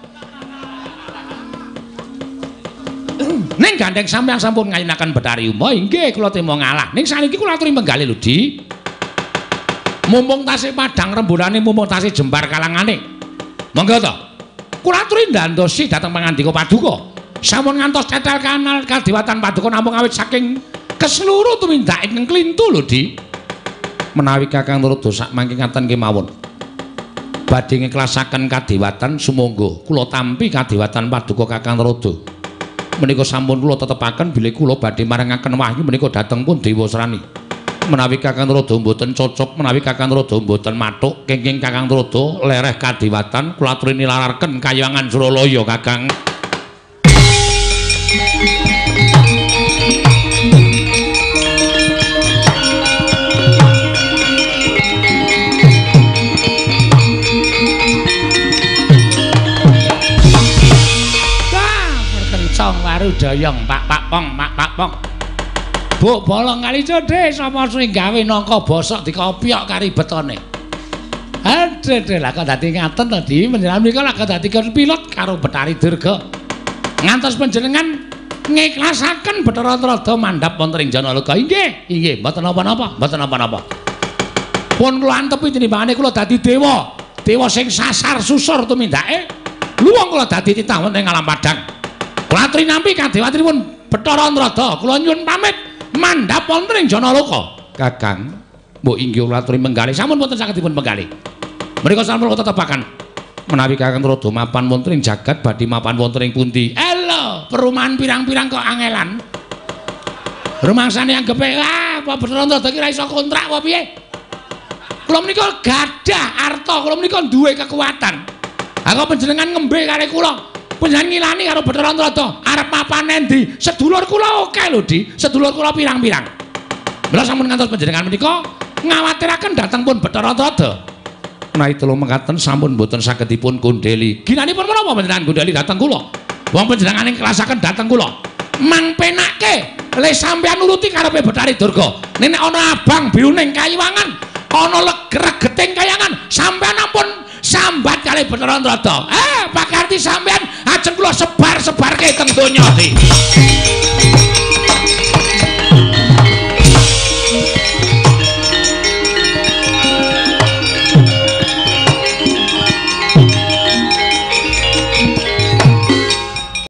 S1: Ning gandeng sampeyan sampun ngayunaken Bathari Uma inggih kula temo ngalah. Ning saniki kula aturi menggali lho, Di. Mumpung tasih padhang rembolane mumpung tasih jembar kalangane. Monggo to. Kula aturi ndandosi dhateng pangandika Paduka. Sampun ngantos cetel kanal kadewatan Paduka namung awit saking keseluruh tumindak ingkang klintu lho, Di. Menawi Kakang Narada sak mangke ngaten kemawon. Badhe ngikhlasaken kadewatan sumangga kula tampi kadewatan Paduka Kakang Narada. Menika sampun kula tetepaken bilih kula badhe marangaken wahyu menika dhateng pun Dewa Srani. Menawi Kakang Narada mboten cocok, menawi Kakang Narada mboten mathuk, kenging Kakang Narada lereh kadewatan kula aturi nilaraken kayangan Suralaya, Kakang. Waru doyong Pak Pak Pong Pak Pak Pong Buk bolong kali codhe sapa sing gawe nangka bosok dikopiok kari betone. Aduh lah kok dadi ngaten to Di panjenengan menika lak dadi pilot karo Bathari Durga. Ngantos panjenengan ngiklasaken Bathara Narada mandhap wonten ing Janaloka. Inggih, inggih, mboten napa-napa, mboten napa-napa. Pun kula antepi tinimbangane kula dadi dewa, dewa sing sasar susur tumindake. Luwung kula dadi titah wonten ing alam padhang. Kula aturi nampi kadhewatanipun Bathara Narada, kula nyuwun pamit mandhap wonten ing Janaloka. Kakang, mbok inggih kula aturi menggalih, sampun wonten saged dipun menggalih. Menika sampun kula tetepaken. Menawi Kakang Narada mapan wonten ing jagat badhe mapan wonten ing pundi? Elo, perumahan pirang-pirang kok angelan. Rumangsane anggepe, ah, apa Bathara Narada iki ra iso kontrak apa piye? Kula menika gadah arta, kula menika duwe kekuatan. Ha kok panjenengan ngembe kare kula? Panjenengan ngilani karo Bathara Narada arep mapan endi? Sedulur kula oke lho, Di. Sedulur kula pirang-pirang. Mula sampun ngantos panjenengan menika ngawatiraken dhateng pun Bathara Narada. Menawi telung mekaten sampun mboten saged dipun kundeli. Ginanipun menapa panjenengan kundeli dhateng kula? Wong panjenengan ngklasaken dhateng kula. Mang penake le sampeyan nuruti karepe Bathari Durga. Nek ana abang biruning kayiwangan, ana legregeting kayangan, sampeyan ampun sambat kali Bathara Narada. Eh, Pak Karti sampeyan ajeng kula sebar-sebarke teng donya iki.